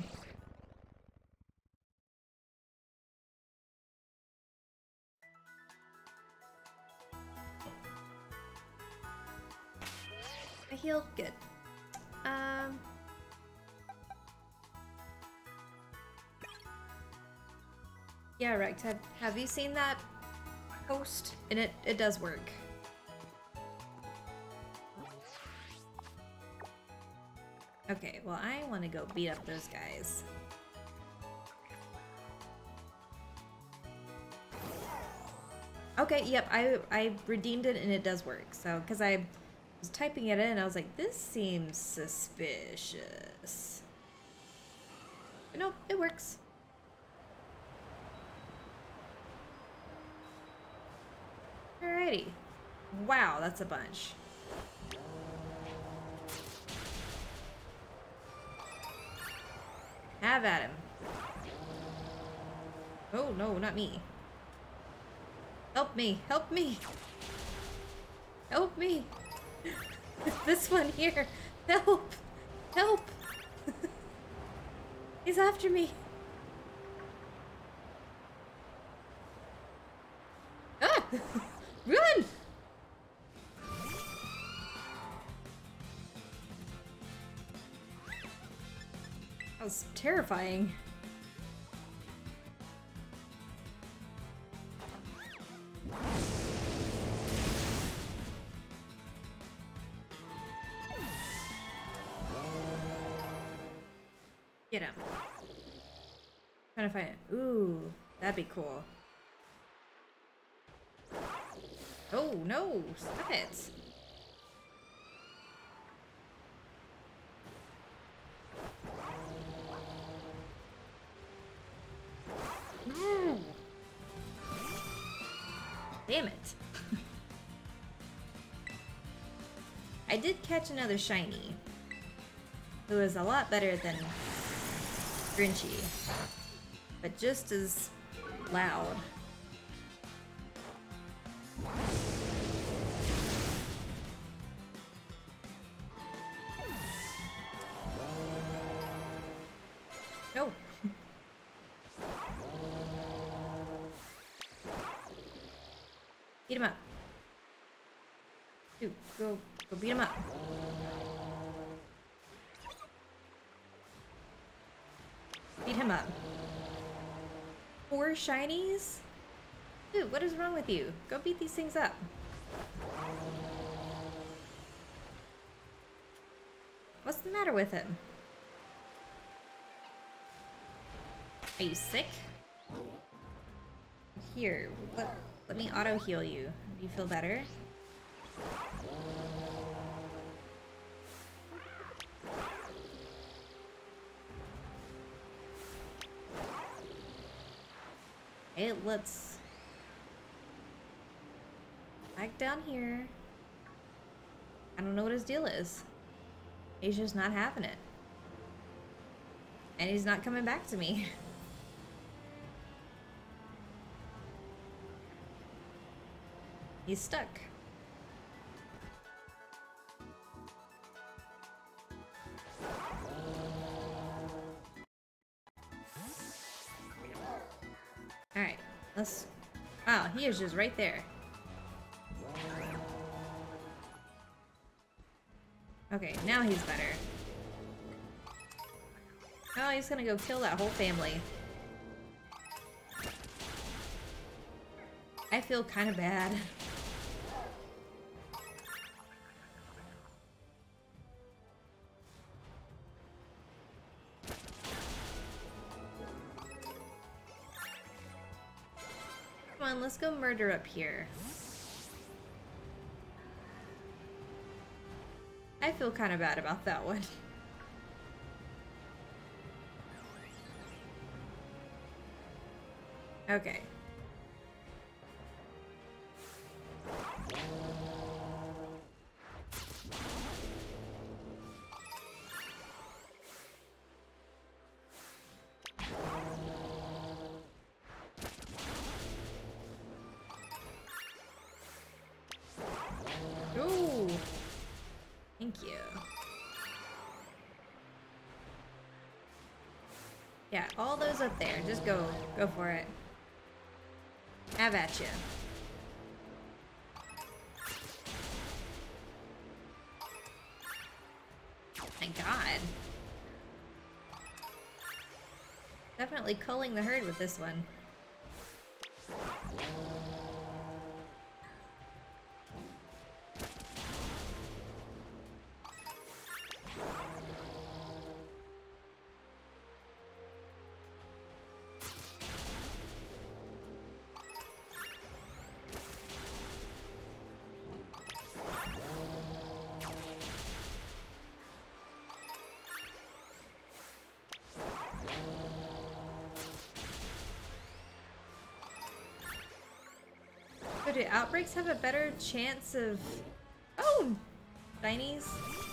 I healed. Good. Um. Yeah, Rex, have, have you seen that post? And it, it does work. Okay, well, I want to go beat up those guys. Okay, yep, I I redeemed it and it does work. So, because I was typing it in, I was like, this seems suspicious. But nope, it works. Alrighty. Wow, that's a bunch. Have at him. Oh, no, not me. Help me, help me. Help me. This one here. Help. Help. He's after me. Ah! Run! That was terrifying. Get him. Trying to find it. Ooh, that'd be cool. Oh no! Stop it! No! Damn it! I did catch another shiny, who is a lot better than Grinchy, but just as loud. No. Beat him up. Dude, go, go beat him up. Beat him up. Four shinies? Dude, what is wrong with you? Go beat these things up. What's the matter with him? Are you sick? Here, let, let me auto heal you. Do you feel better? Hey, let's back down here. I don't know what his deal is. He's just not having it. And he's not coming back to me. He's stuck. Alright, let's... Wow, he is just right there. Okay, now he's better. Oh, he's gonna go kill that whole family. I feel kind of bad. Come on, let's go murder up here. I feel kind of bad about that one. Okay. Ooh. Thank you. Yeah, all those up there. Just go. Go for it. Have at you. My God. Definitely culling the herd with this one. But do outbreaks have a better chance of... Oh! Shinies?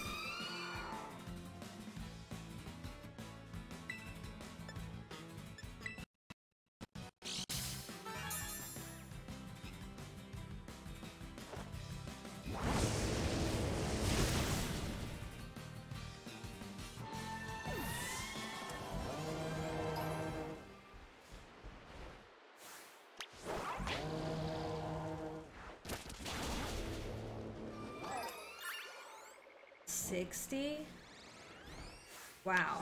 sixty? Wow.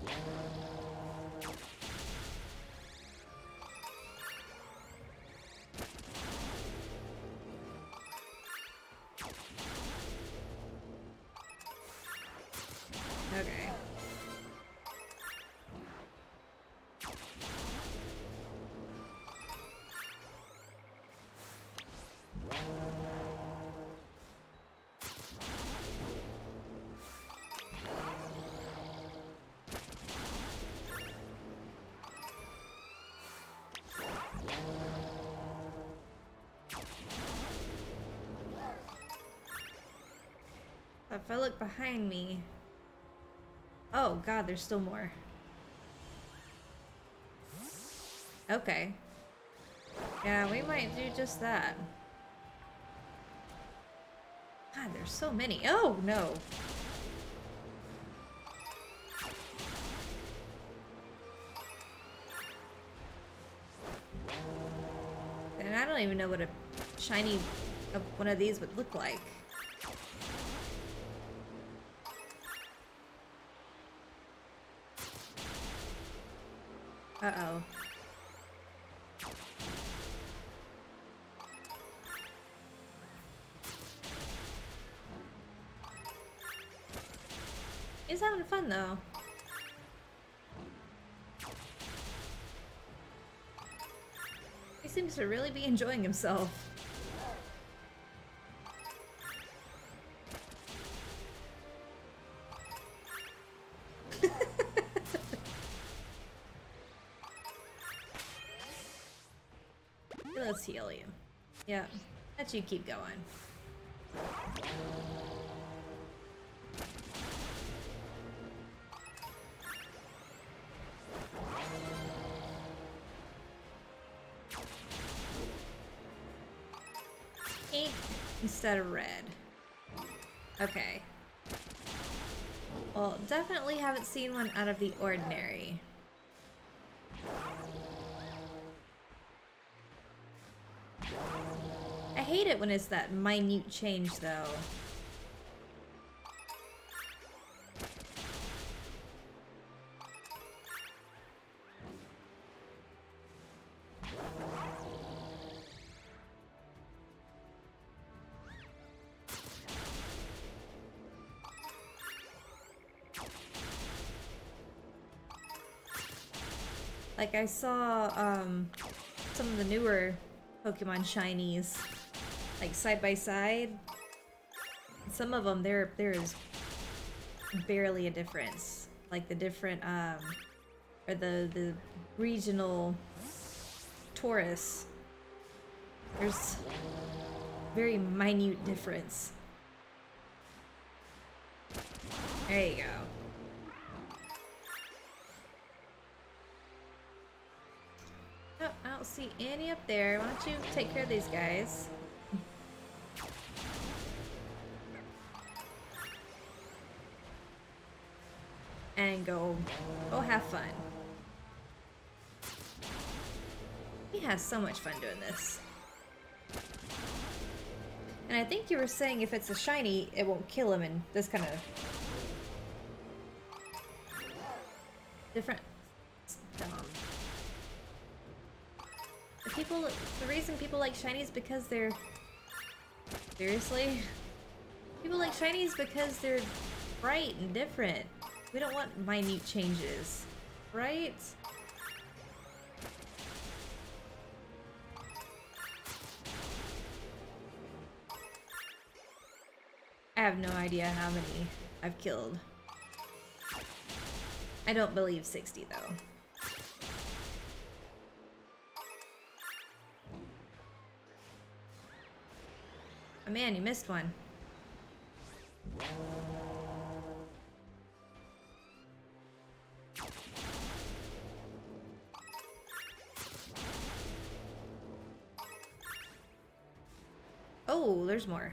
Okay. If I look behind me... Oh god, there's still more. Okay. Yeah, we might do just that. God, there's so many. Oh, no. And I don't even know what a shiny of one of these would look like. Uh-oh. He's having fun, though. He seems to really be enjoying himself. Let's heal you. Yeah, let you keep going. Pink instead of red. Okay. Well, definitely haven't seen one out of the ordinary. I hate it when it's that minute change, though. Like, I saw um, some of the newer Pokemon Shinies, like, side by side. Some of them, there there is barely a difference. Like, the different, um, or the, the regional Taurus. There's very minute difference. There you go. Oh, I don't see any up there. Why don't you take care of these guys? And go, go have fun. He has so much fun doing this. And I think you were saying if it's a shiny, it won't kill him in this kind of different. Dumb. The people, the reason people like shinies because they're seriously, people like shinies because they're bright and different. We don't want minute changes, right? I have no idea how many I've killed. I don't believe sixty though. Oh man, you missed one. Oh, there's more.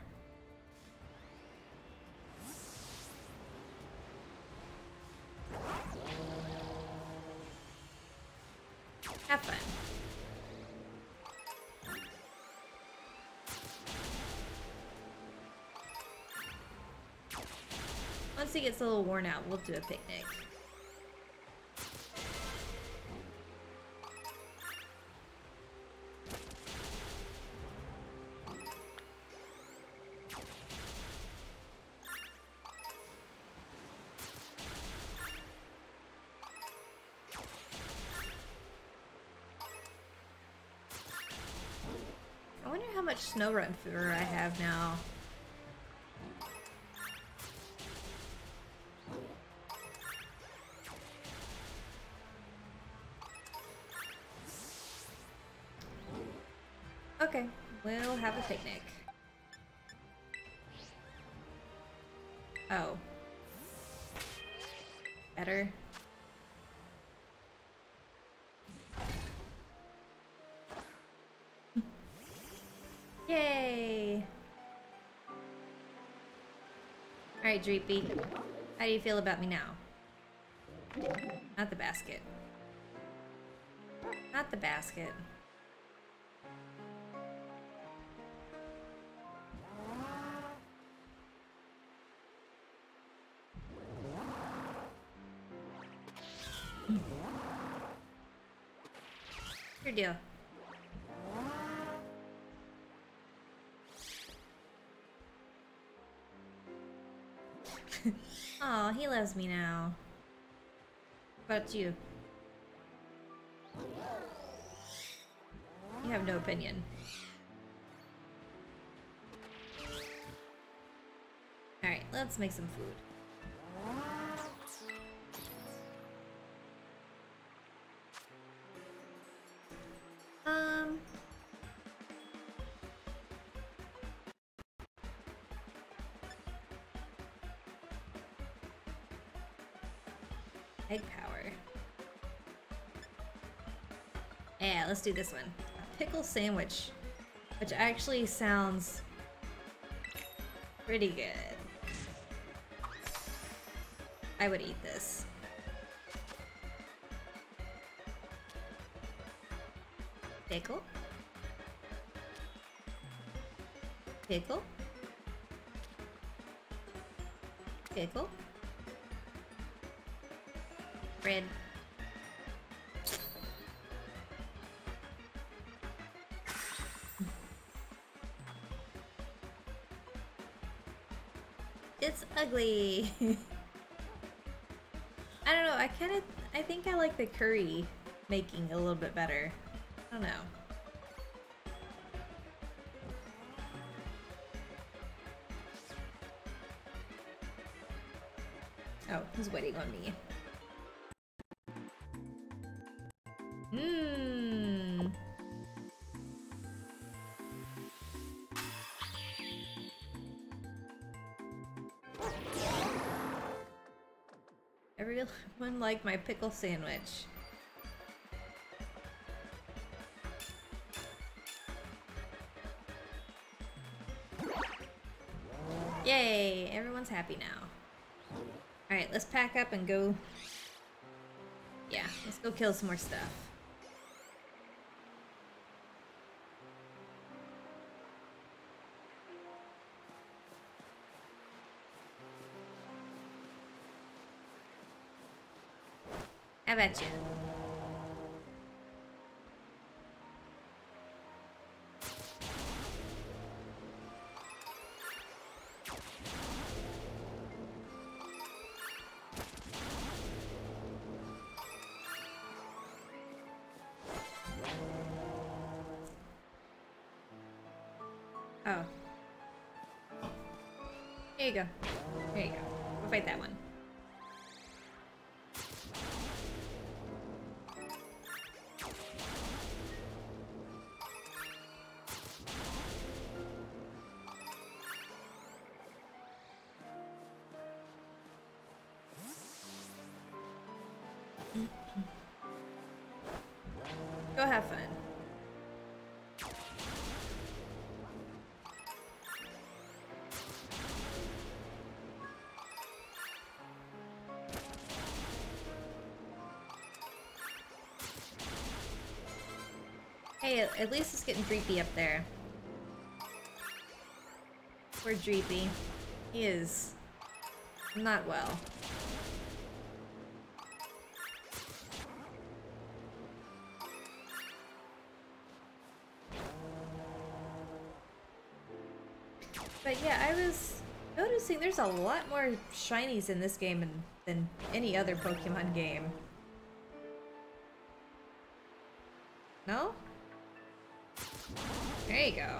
Have fun. Once he gets a little worn out, we'll do a picnic. I wonder how much snow run fur I have now. Okay, we'll have a picnic. Oh. Better. Yay! Alright, Dreepy. How do you feel about me now? Not the basket. Not the basket. Your deal. Aw, he loves me now. What about you? You have no opinion. Alright, let's make some food. Um... Egg power. Yeah, let's do this one. A pickle sandwich. Which actually sounds pretty good. I would eat this. Pickle? Pickle? Pickle? Bread. It's ugly. I don't know, I kind of, I think I like the curry making a little bit better. I don't know. Oh, he's waiting on me. Mmm. Everyone liked my pickle sandwich. Yay! Everyone's happy now. Alright, let's pack up and go. Yeah, let's go kill some more stuff. How about you? Oh. Here you go. Here you go. We'll fight that one. Hey, at, at least it's getting Dreepy up there. Poor Dreepy. He is not well. But yeah, I was noticing there's a lot more shinies in this game than, than any other Pokemon game. No? There you go.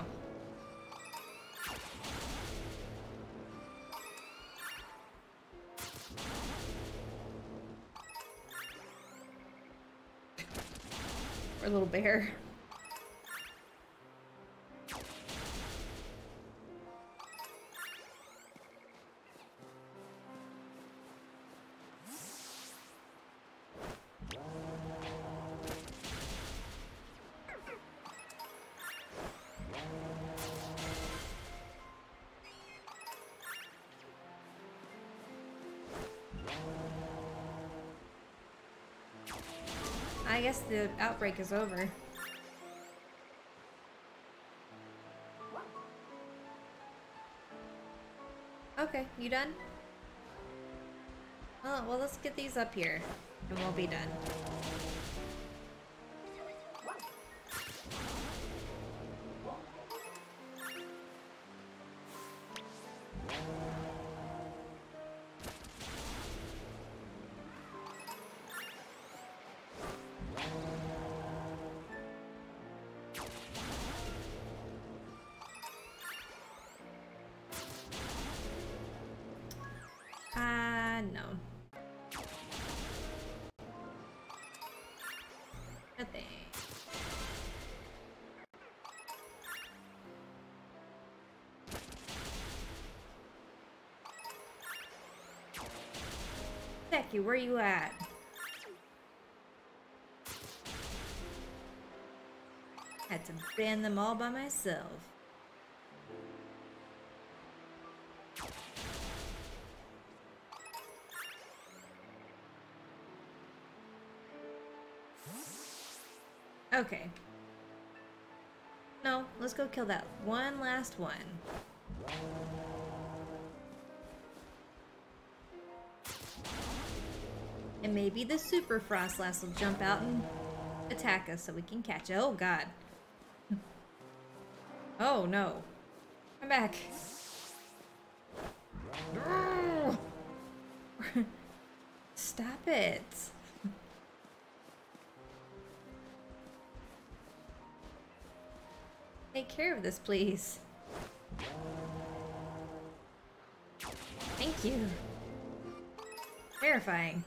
Poor little bear. I guess the outbreak is over. Okay, you done? Oh, well, let's get these up here, and we'll be done. Uh, no. Nothing. Becky, where you at? Had to ban them all by myself. Okay. No, let's go kill that one last one. And maybe the Super Frostlass will jump out and attack us so we can catch it. Oh god. Oh no. Come back. Stop it. Take care of this, please. Thank you. Terrifying.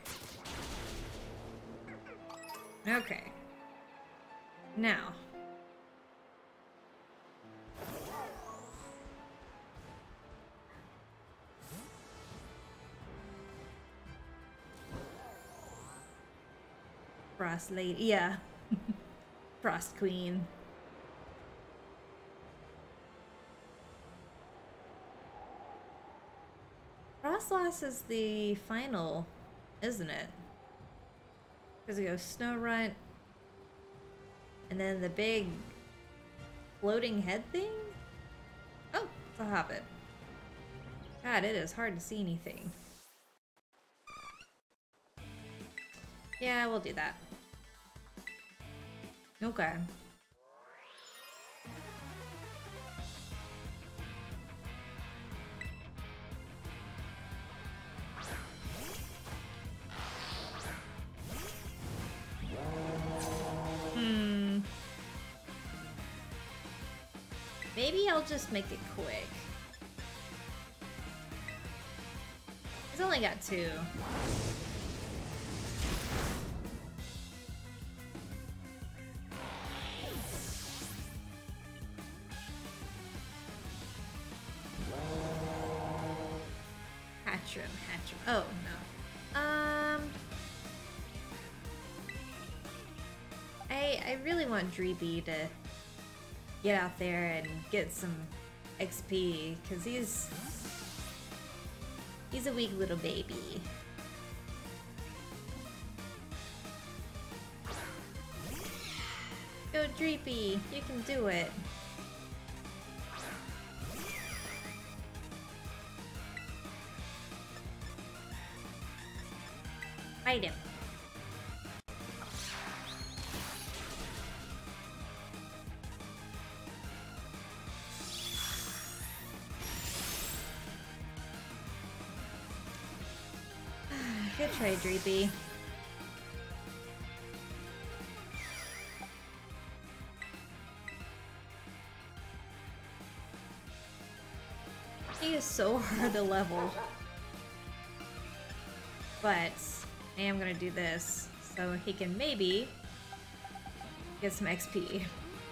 Okay. Now. Frost Lady, yeah. Frost Queen. Frostlass is the final, isn't it? Because it goes Snorunt, and then the big floating head thing? Oh, it's a Hobbit. God, it is hard to see anything. Yeah, we'll do that. Okay. Hmm. Maybe I'll just make it quick. He's only got two. Hatchrim, Hatchrim. Oh, no. Um... I, I really want Dreepy to get out there and get some X P, because he's... He's a weak little baby. Go Dreepy, you can do it. Fight him. Good try, Dreepy. He is so hard to level. But I am gonna do this so he can maybe get some X P.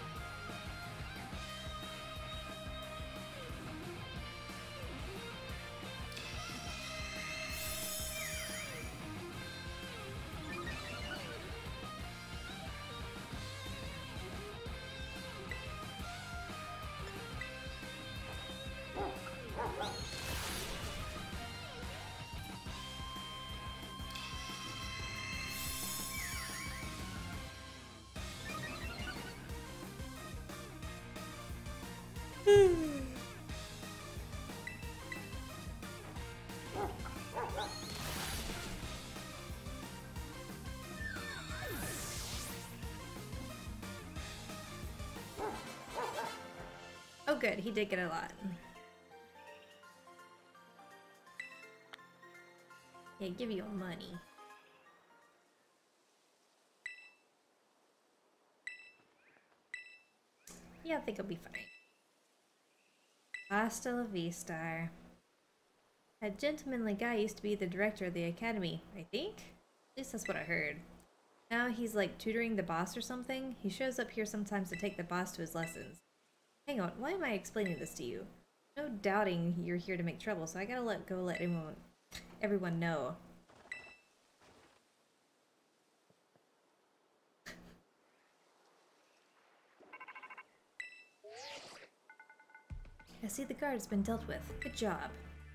Oh good, he did get a lot. Yeah, give you money. Yeah, I think I'll be fine. Hasta la vista. That gentlemanly guy used to be the director of the academy, I think? At least that's what I heard. Now he's like tutoring the boss or something. He shows up here sometimes to take the boss to his lessons. Hang on, why am I explaining this to you? No doubting you're here to make trouble, so I gotta let go let everyone, everyone know. I see the guard has been dealt with. Good job.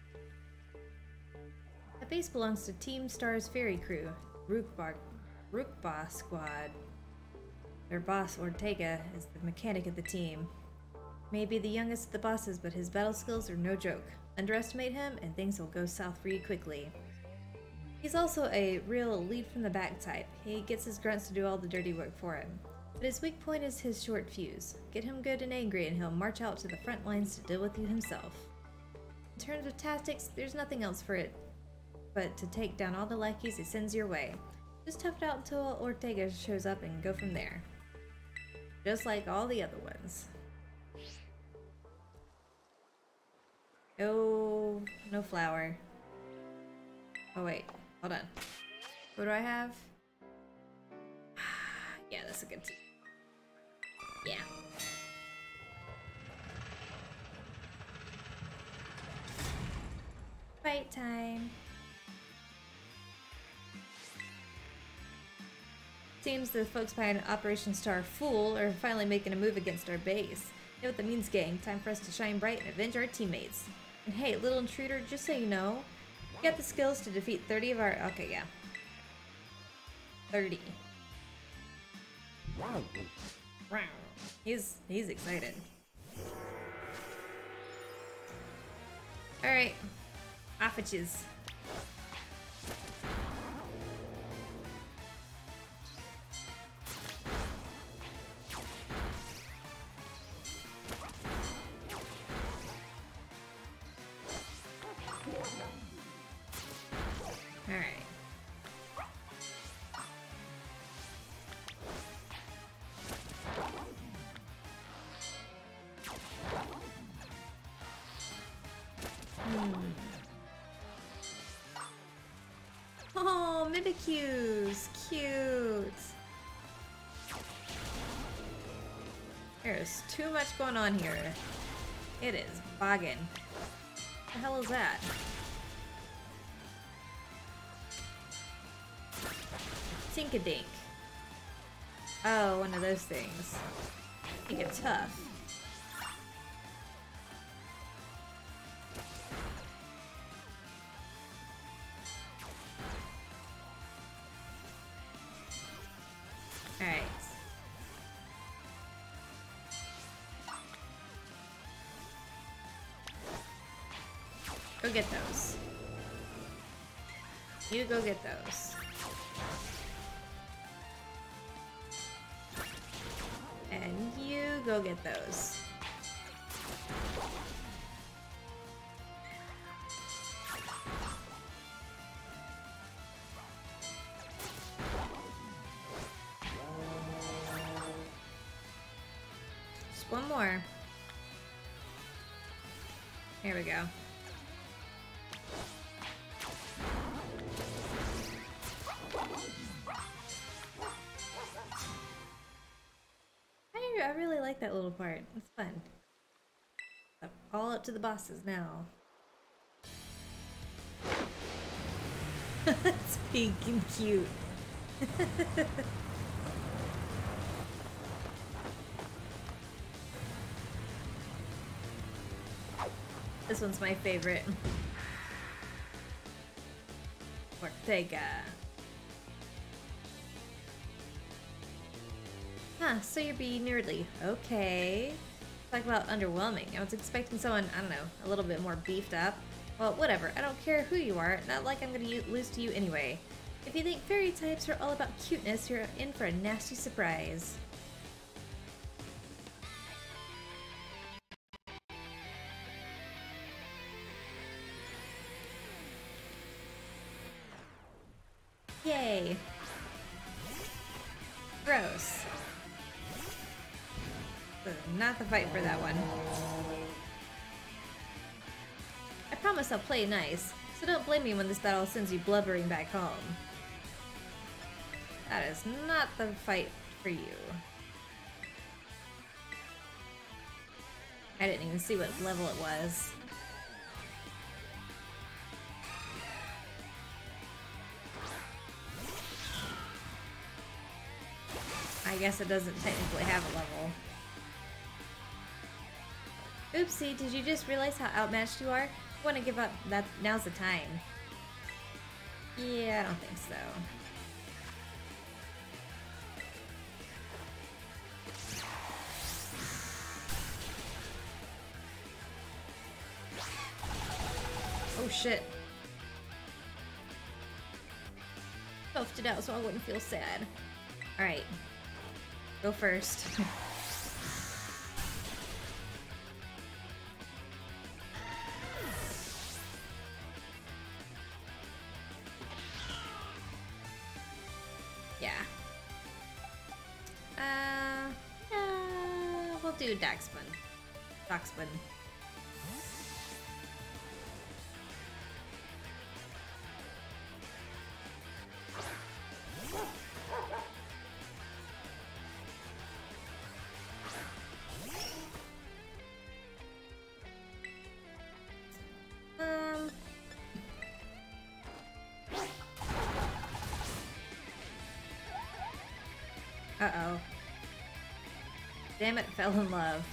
The base belongs to Team Star's ferry crew, Rookbar, Rookba Squad. Their boss, Ortega, is the mechanic of the team. Maybe the youngest of the bosses, but his battle skills are no joke. Underestimate him, and things will go south for you quickly. He's also a real lead-from-the-back type. He gets his grunts to do all the dirty work for him. But his weak point is his short fuse. Get him good and angry, and he'll march out to the front lines to deal with you himself. In terms of tactics, there's nothing else for it but to take down all the lackeys he sends your way. Just tough it out until Ortega shows up and go from there. Just like all the other ones. No, no flower. Oh wait, hold on. What do I have? Yeah, that's a good team. Yeah. Fight time. Seems the folks behind Operation Star Fool are finally making a move against our base. You know what that means, gang. Time for us to shine bright and avenge our teammates. And hey, little intruder, just so you know, you got the skills to defeat thirty of our... Okay, yeah. thirty. Wow. Wow. He's, he's excited. Alright. Off it is. Oh, Mimikyu's cute. There's too much going on here. It is boggin'. What the hell is that? Tinkadink. Oh, one of those things. Make it tough. Alright. Go get those. You go get those. And you go get those. Just one more. Here we go. I, I really like that little part. It's fun. All up to the bosses now. It's pink and cute. This one's my favorite. Ortega. Huh, so you're being nerdly. Okay. Talk about underwhelming. I was expecting someone, I don't know, a little bit more beefed up. Well, whatever. I don't care who you are. Not like I'm gonna lose to you anyway. If you think fairy types are all about cuteness, you're in for a nasty surprise. Yay. Gross. Not the fight for that one. I promise I'll play nice, so don't blame me when this battle sends you blubbering back home. That is not the fight for you. I didn't even see what level it was. I guess it doesn't technically have a level. Oopsie, did you just realize how outmatched you are? Want to give up? That now's the time. Yeah, I don't think so. Oh shit. Buffed it out so I wouldn't feel sad. Alright. Go first. Yeah. Uh, uh, we'll do Darkspawn. Darkspawn. Um. Uh-oh. Damn it, fell in love.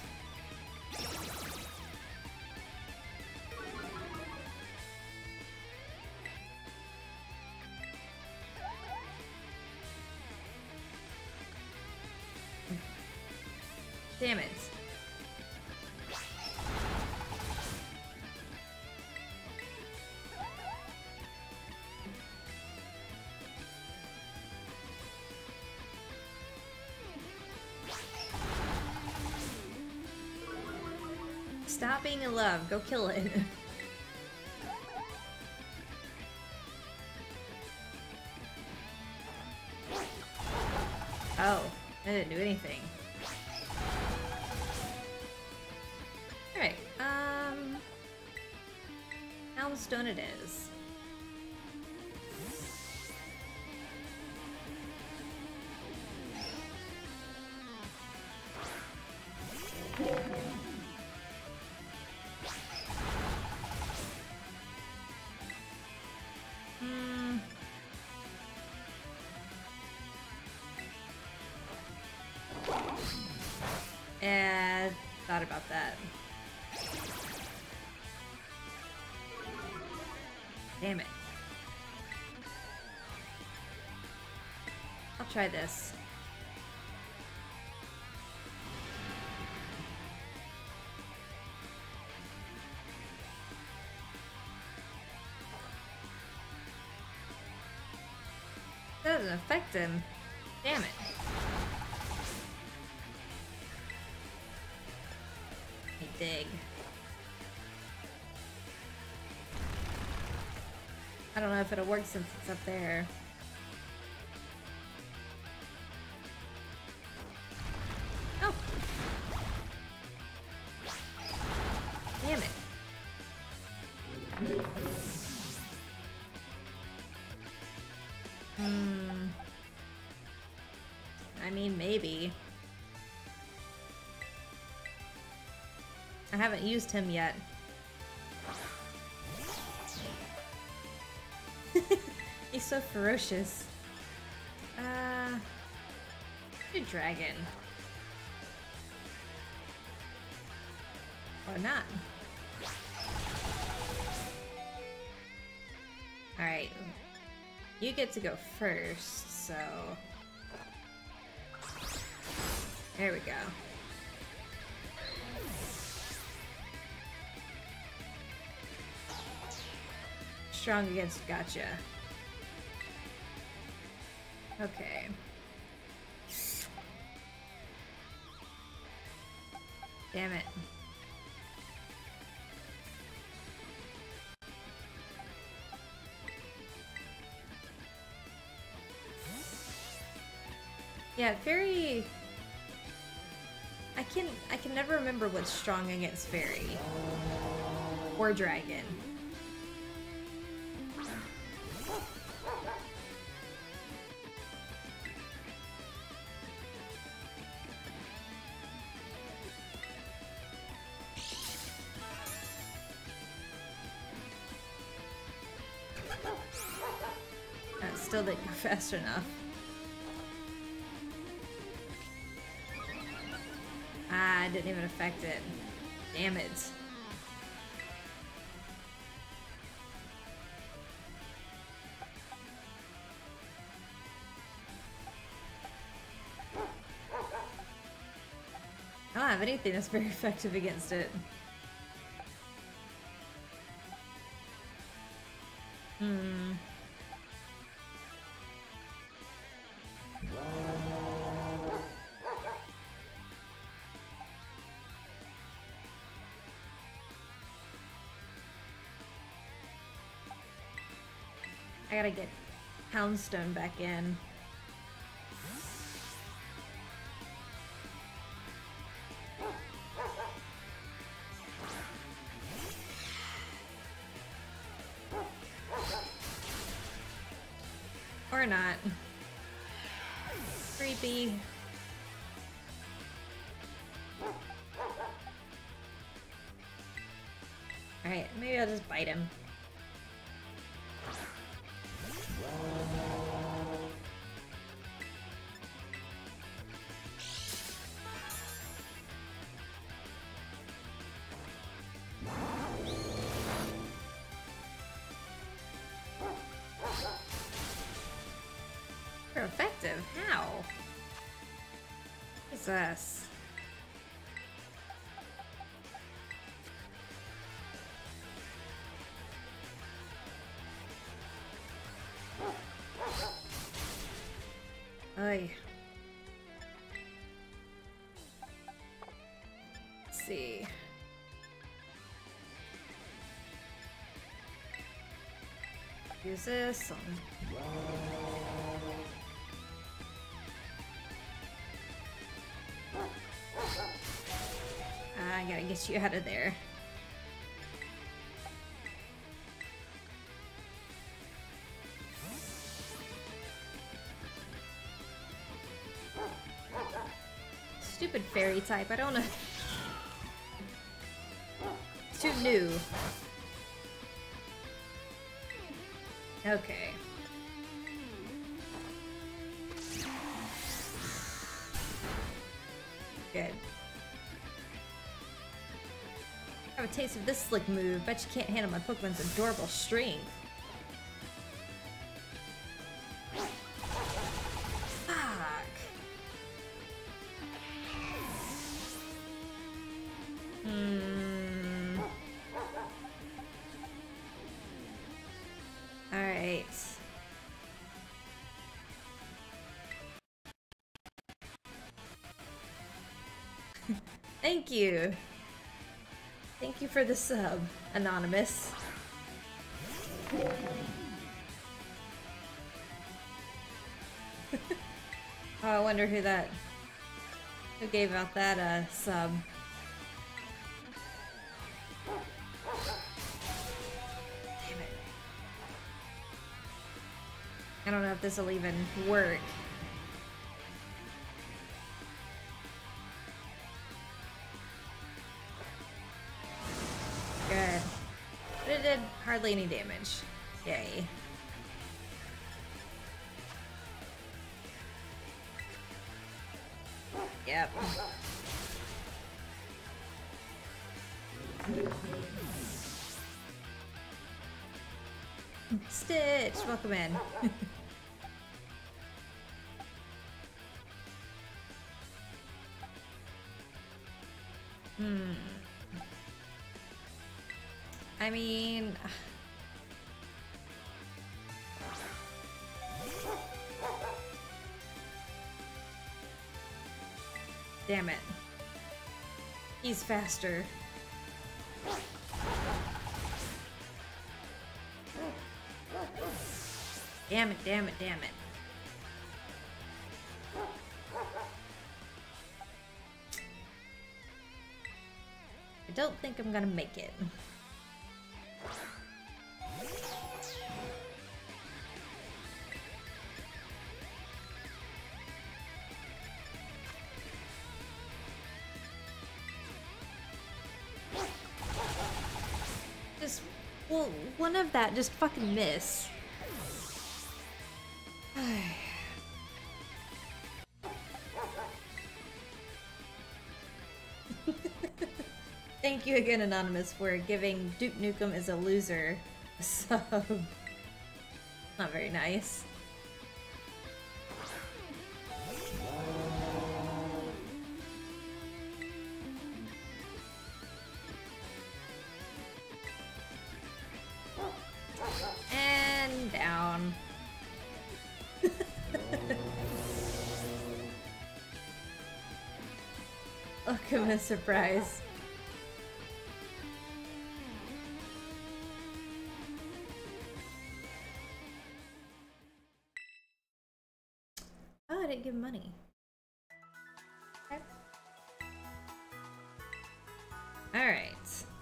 Damn it. Stop being in love. Go kill it. Oh, I didn't do anything. Alright, um... Houndstone it is. Hmm... Eh, thought about that. Damn it. I'll try this. doesn't affect him. Damn it. Let me dig. I don't know if it'll work since it's up there. Oh! Damn it. Hmm. I mean, maybe. I haven't used him yet. He's so ferocious. Uh, a dragon. Or not. Alright. You get to go first, so... There we go. Strong against gotcha. Okay. Damn it. Yeah, fairy... I can I can never remember what's strong against fairy. Or dragon. That still didn't go fast enough. Ah, it didn't even affect it. Damn it. I don't have anything that's very effective against it. Hmm. I gotta get Poundstone back in. Or not. Creepy. Alright, maybe I'll just bite him. They're effective. How? What's this? Oy. Let's see. Use this on. I gotta get you out of there. Stupid fairy type, I don't know. It's too new. Okay. Good. I have a taste of this slick move. Bet you can't handle my Pokemon's adorable strength. Fuck. Hmm. Alright. Thank you. Thank you for the sub, Anonymous. Oh, I wonder who that... who gave out that, uh, sub. Damn it. I don't know if this will even work. Good. But it did hardly any damage. Yay. Yep. Stitch, welcome in. Hmm. I mean... Damn it. He's faster. Damn it, damn it, damn it. I don't think I'm gonna make it. Just, well, one of that just fucking miss. Thank you again, Anonymous, for giving Duke Nukem is a loser a sub. Not very nice. And down. Welcome, a surprise. Oh, I didn't give money. Okay. Alright.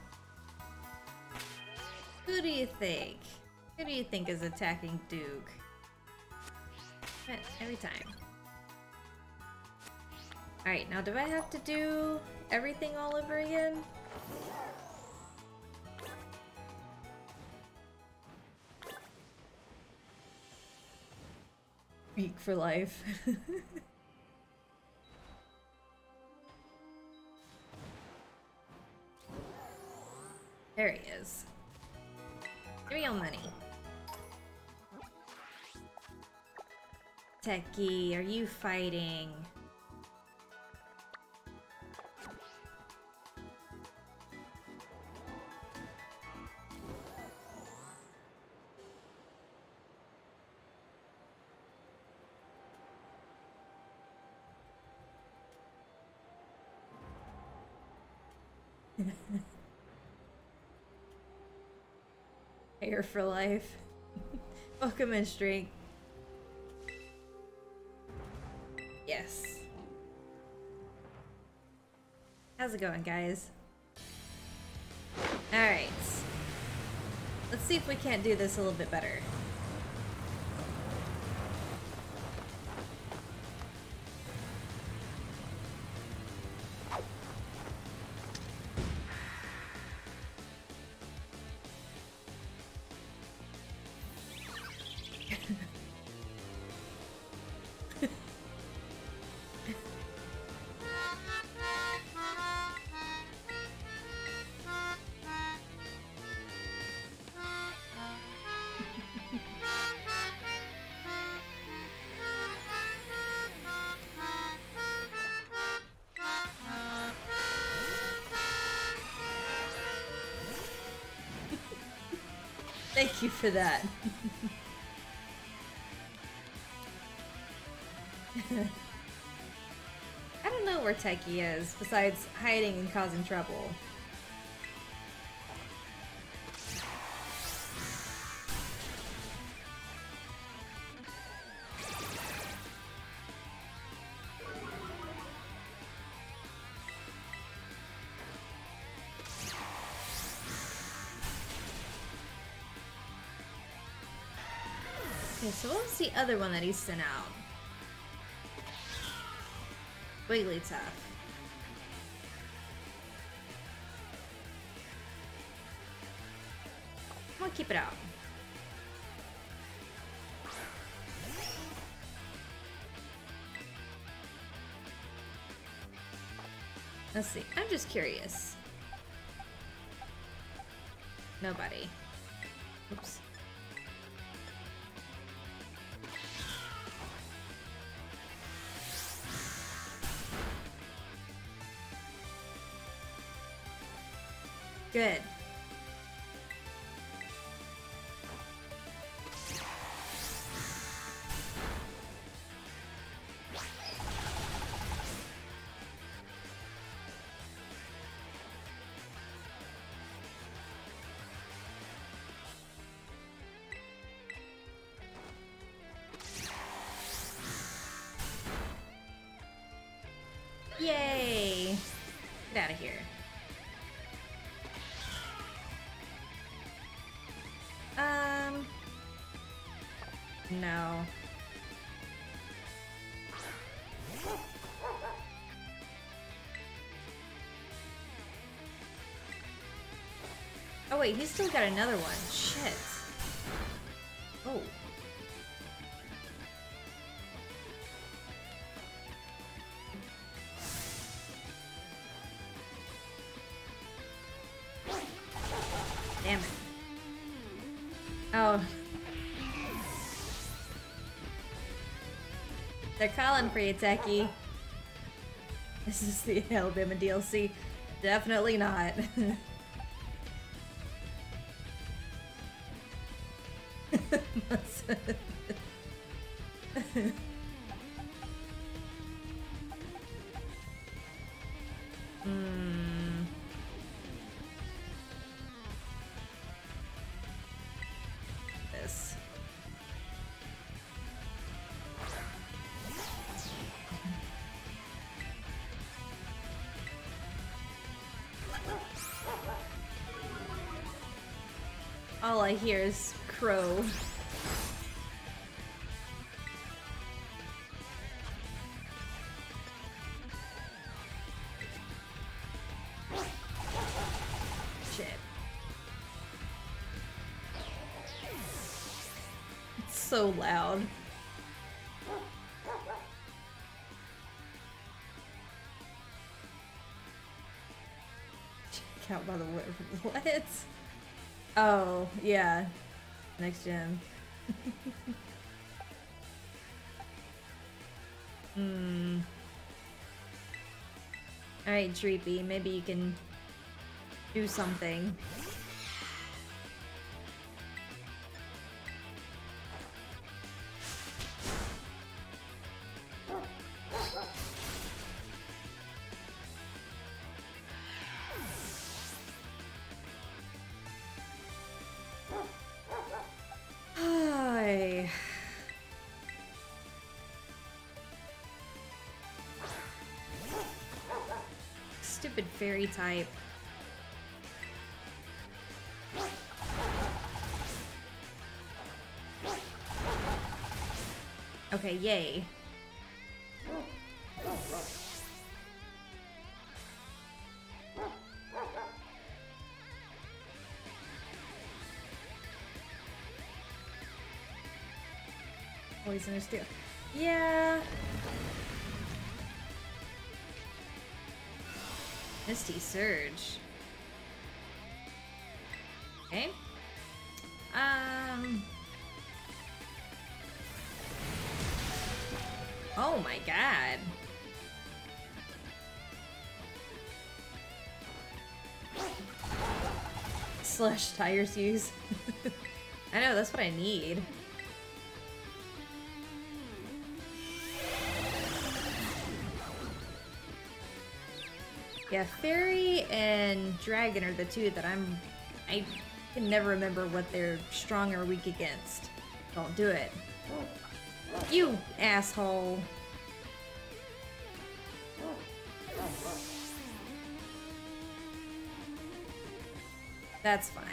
Who do you think? Who do you think is attacking Duke? Eh, every time. Alright, now do I have to do everything all over again? Weak for life. There he is. Give me your money. Techie, are you fighting? Hair for life. Welcome in, Strength. Yes. How's it going, guys? Alright. Let's see if we can't do this a little bit better. Thank you for that. I don't know where Techie is, besides hiding and causing trouble. Okay, so what was the other one that he sent out? Wigglytuff. I'm gonna keep it out. Let's see. I'm just curious. Nobody. Oops. Good. Yay! Get out of here. Um, no. Oh wait, he's still got another one. Shit. Oh. Damn it. Oh. They're calling for you, Techie. This is the Alabama D L C. Definitely not. Hmm. This. All I hear is crow. Shit. It's so loud. Check out by the way. What? Oh, yeah. Next gen. Hmm. Alright, Dreepy, maybe you can do something. Hi. Stupid fairy type. Okay, yay. Poisonous too. Yeah. Misty Surge. Okay. Um. Oh my god. Slush tires use. I know, that's what I need. Yeah, Fairy and Dragon are the two that I'm... I can never remember what they're strong or weak against. Don't do it. You asshole. That's fine.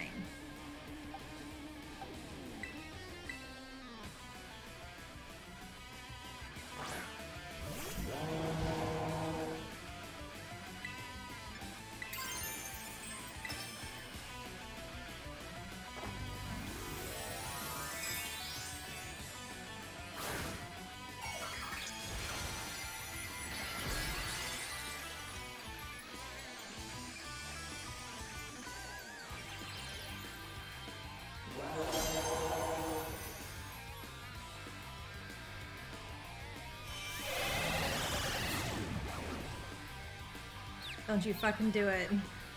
Don't you fucking do it.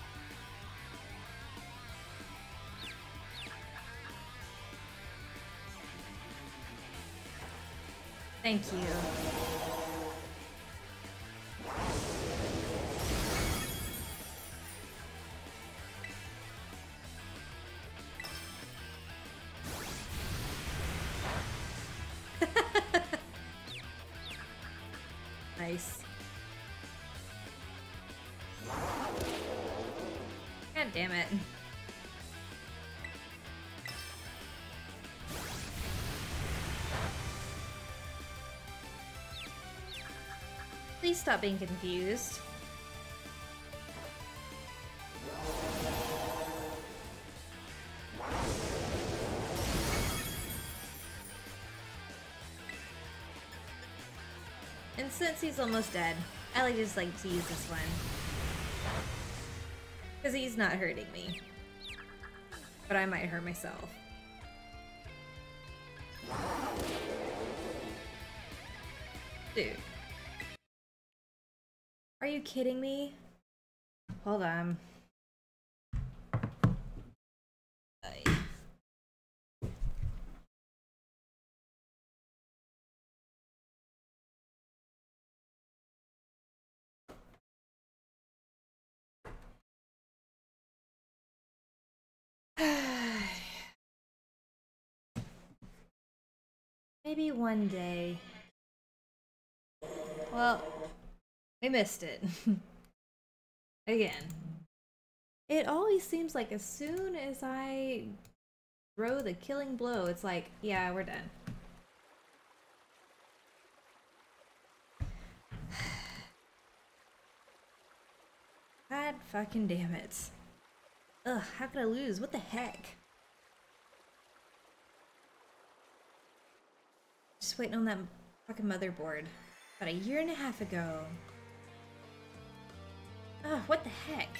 Thank you. Nice. God damn it. Please stop being confused. And since he's almost dead, I like just like to use this one. Because he's not hurting me. But I might hurt myself. Dude. Are you kidding me? Hold on. Maybe one day. Well, we missed it. Again. It always seems like as soon as I throw the killing blow, it's like, yeah, we're done. God fucking damn it. Ugh, how could I lose? What the heck? Just waiting on that fucking motherboard. About a year and a half ago. Ugh, what the heck?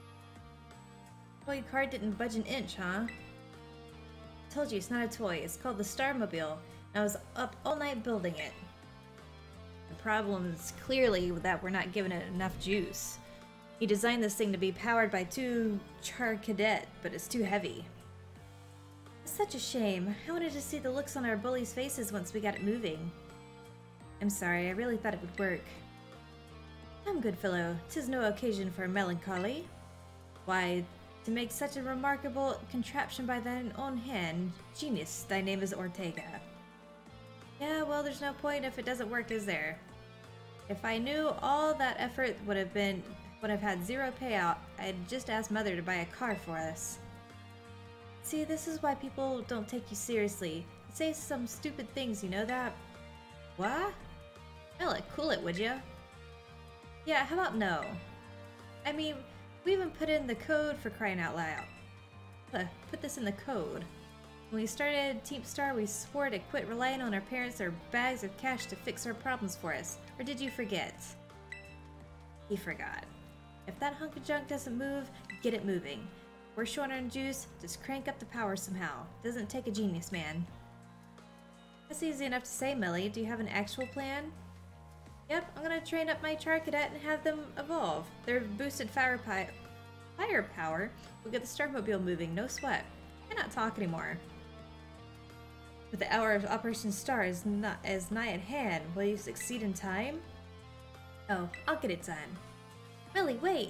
Toy car didn't budge an inch, huh? I told you it's not a toy. It's called the Starmobile. And I was up all night building it. The problem is clearly that we're not giving it enough juice. He designed this thing to be powered by two Char Cadet, but it's too heavy. It's such a shame. I wanted to see the looks on our bullies' faces once we got it moving. I'm sorry, I really thought it would work. Come, good fellow, 'tis no occasion for melancholy. Why, to make such a remarkable contraption by thine own hand, genius, thy name is Ortega. Yeah, well, there's no point if it doesn't work, is there? If I knew all that effort would have been, would have had zero payout, I'd just ask Mother to buy a car for us. See, this is why people don't take you seriously. You say some stupid things, you know that? What? Ella, cool it, would ya? Yeah, how about no? I mean, we even put in the code for crying out loud. Put this in the code. When we started Team Star, we swore to quit relying on our parents or bags of cash to fix our problems for us. Or did you forget? He forgot. If that hunk of junk doesn't move, get it moving. We're short on juice, just crank up the power somehow. Doesn't take a genius, man. That's easy enough to say, Millie. Do you have an actual plan? Yep, I'm gonna train up my Char Cadet and have them evolve. Their boosted fire, pi firepower will get the Starmobile moving, no sweat. I cannot talk anymore. But the hour of Operation Star is not as nigh at hand. Will you succeed in time? Oh, I'll get it done. Really, wait!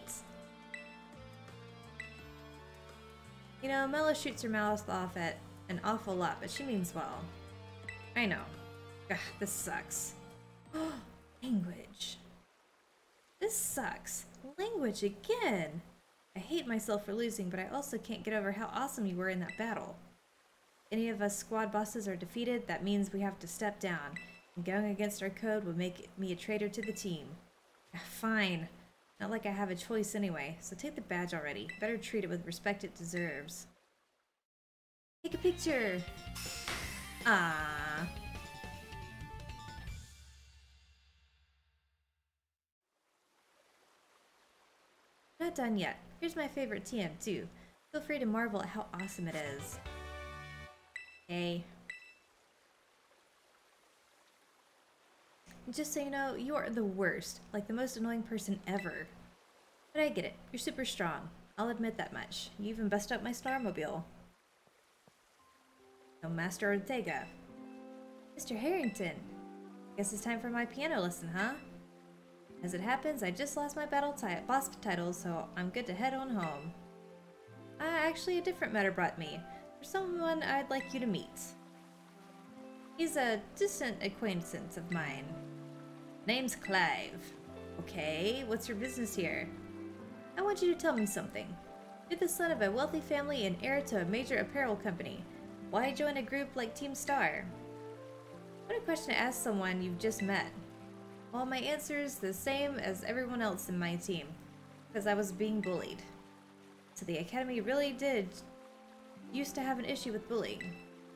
You know, Mello shoots her mouth off at an awful lot, but she means well. I know. Ugh, this sucks. Language. This sucks. Language again! I hate myself for losing, but I also can't get over how awesome you were in that battle. If any of us squad bosses are defeated, that means we have to step down. And going against our code would make me a traitor to the team. Fine. Not like I have a choice anyway, so take the badge already. Better treat it with respect it deserves. Take a picture! Ah. Not done yet. Here's my favorite T M too. Feel free to marvel at how awesome it is. Hey. Just so you know, you are the worst, like the most annoying person ever. But I get it, you're super strong. I'll admit that much. You even bust up my Starmobile. No, Master Ortega. Mister Harrington. Guess it's time for my piano lesson, huh? As it happens, I just lost my battle boss title, so I'm good to head on home. Uh, actually, a different matter brought me. For someone I'd like you to meet. He's a distant acquaintance of mine. Name's Clive. Okay, what's your business here? I want you to tell me something. You're the son of a wealthy family and heir to a major apparel company. Why join a group like Team Star? What a question to ask someone you've just met. Well, my answer's the same as everyone else in my team. Because I was being bullied. So the Academy really did used to have an issue with bullying.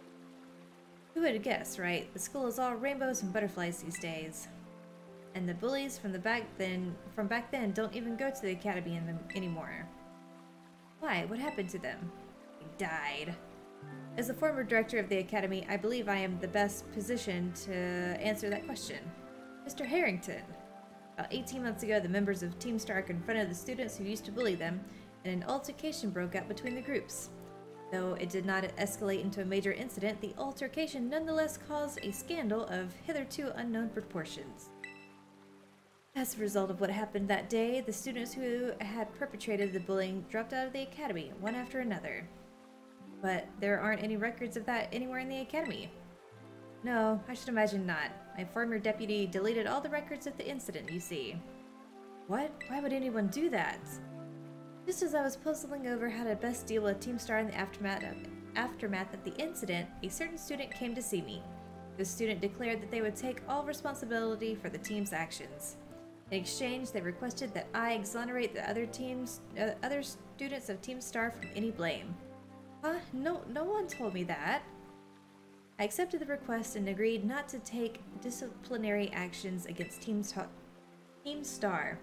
Who would guess, right? The school is all rainbows and butterflies these days. And the bullies from the back then from back then don't even go to the academy in them anymore. Why? What happened to them? They died. As the former director of the academy, I believe I am the best positioned to answer that question. Mister Harrington. About eighteen months ago, the members of Team Star confronted the students who used to bully them, and an altercation broke out between the groups. Though it did not escalate into a major incident, the altercation nonetheless caused a scandal of hitherto unknown proportions. As a result of what happened that day, the students who had perpetrated the bullying dropped out of the academy, one after another. But there aren't any records of that anywhere in the academy. No, I should imagine not. My former deputy deleted all the records of the incident, you see. What? Why would anyone do that? Just as I was puzzling over how to best deal with Team Star in the aftermath of, aftermath of the incident, a certain student came to see me. The student declared that they would take all responsibility for the team's actions. In exchange, they requested that I exonerate the other teams, uh, other students of Team Star from any blame. Huh? No, no one told me that. I accepted the request and agreed not to take disciplinary actions against Team, Star. Team Star.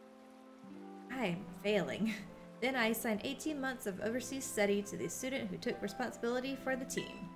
I'm failing. Then I assigned eighteen months of overseas study to the student who took responsibility for the team.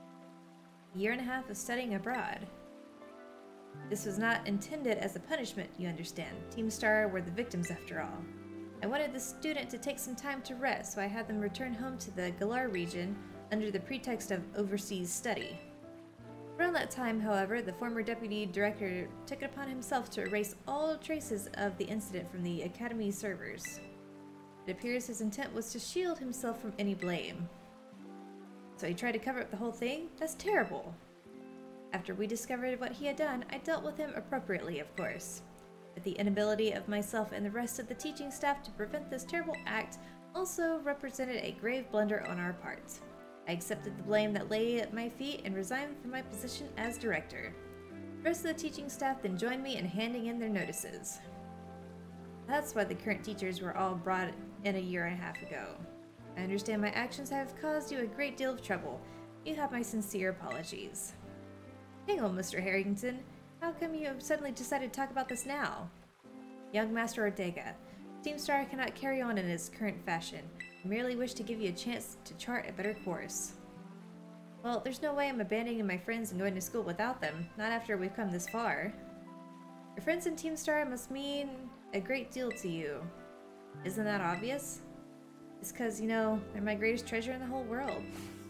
A year and a half of studying abroad. This was not intended as a punishment, you understand. Team Star were the victims after all. I wanted the student to take some time to rest, so I had them return home to the Galar region under the pretext of overseas study. Around that time, however, the former deputy director took it upon himself to erase all traces of the incident from the Academy's servers. It appears his intent was to shield himself from any blame. So he tried to cover up the whole thing? That's terrible! After we discovered what he had done, I dealt with him appropriately, of course. But the inability of myself and the rest of the teaching staff to prevent this terrible act also represented a grave blunder on our part. I accepted the blame that lay at my feet and resigned from my position as director. The rest of the teaching staff then joined me in handing in their notices. That's why the current teachers were all brought in a year and a half ago. I understand my actions have caused you a great deal of trouble. You have my sincere apologies. Hang on, Mister Harrington. How come you have suddenly decided to talk about this now? Young Master Ortega, Team Star cannot carry on in its current fashion. I merely wish to give you a chance to chart a better course. Well, there's no way I'm abandoning my friends and going to school without them, not after we've come this far. Your friends in Team Star must mean a great deal to you. Isn't that obvious? It's because, you know, they're my greatest treasure in the whole world.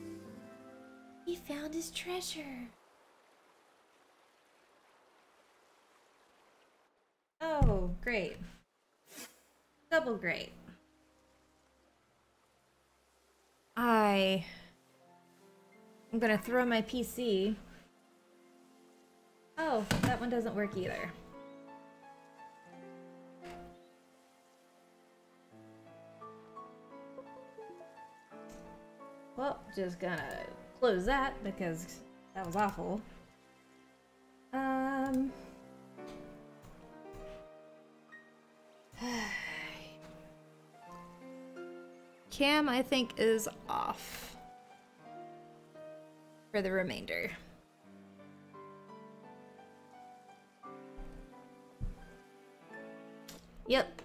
He found his treasure! Oh, great. Double great. I... I'm gonna throw my P C. Oh, that one doesn't work either. Well, just gonna close that because that was awful. Um... Cam, I think, is off for the remainder. Yep.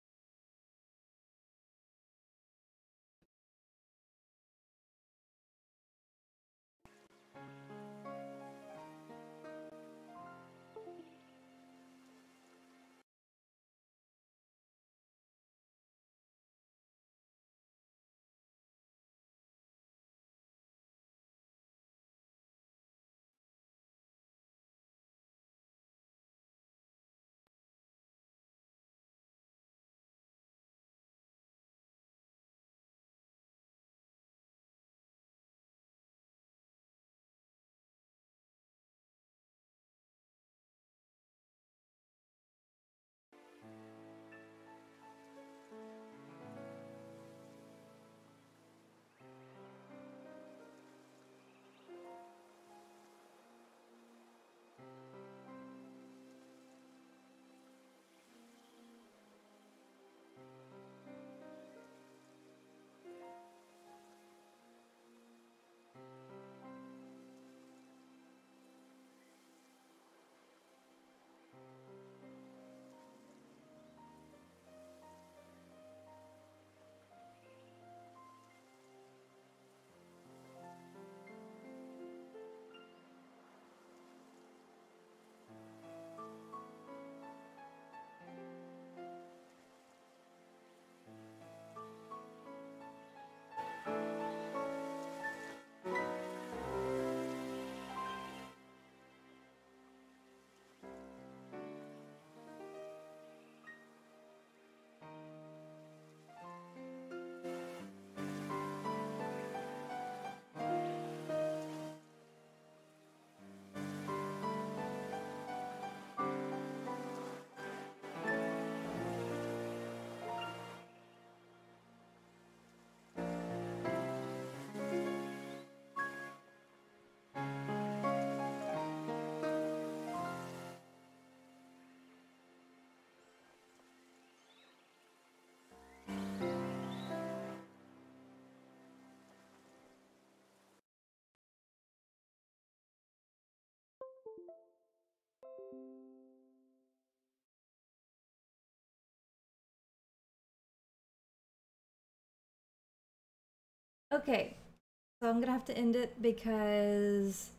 Okay, so I'm gonna have to end it because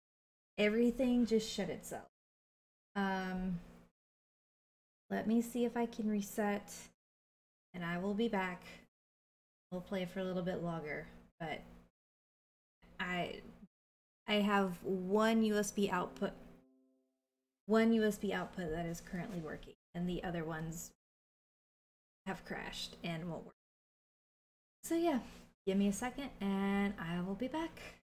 everything just shut itself. Um, let me see if I can reset, and I will be back. We'll play for a little bit longer, but I I have one U S B output, one U S B output that is currently working, and the other ones have crashed and won't work. So yeah, give me a second, and I will be back.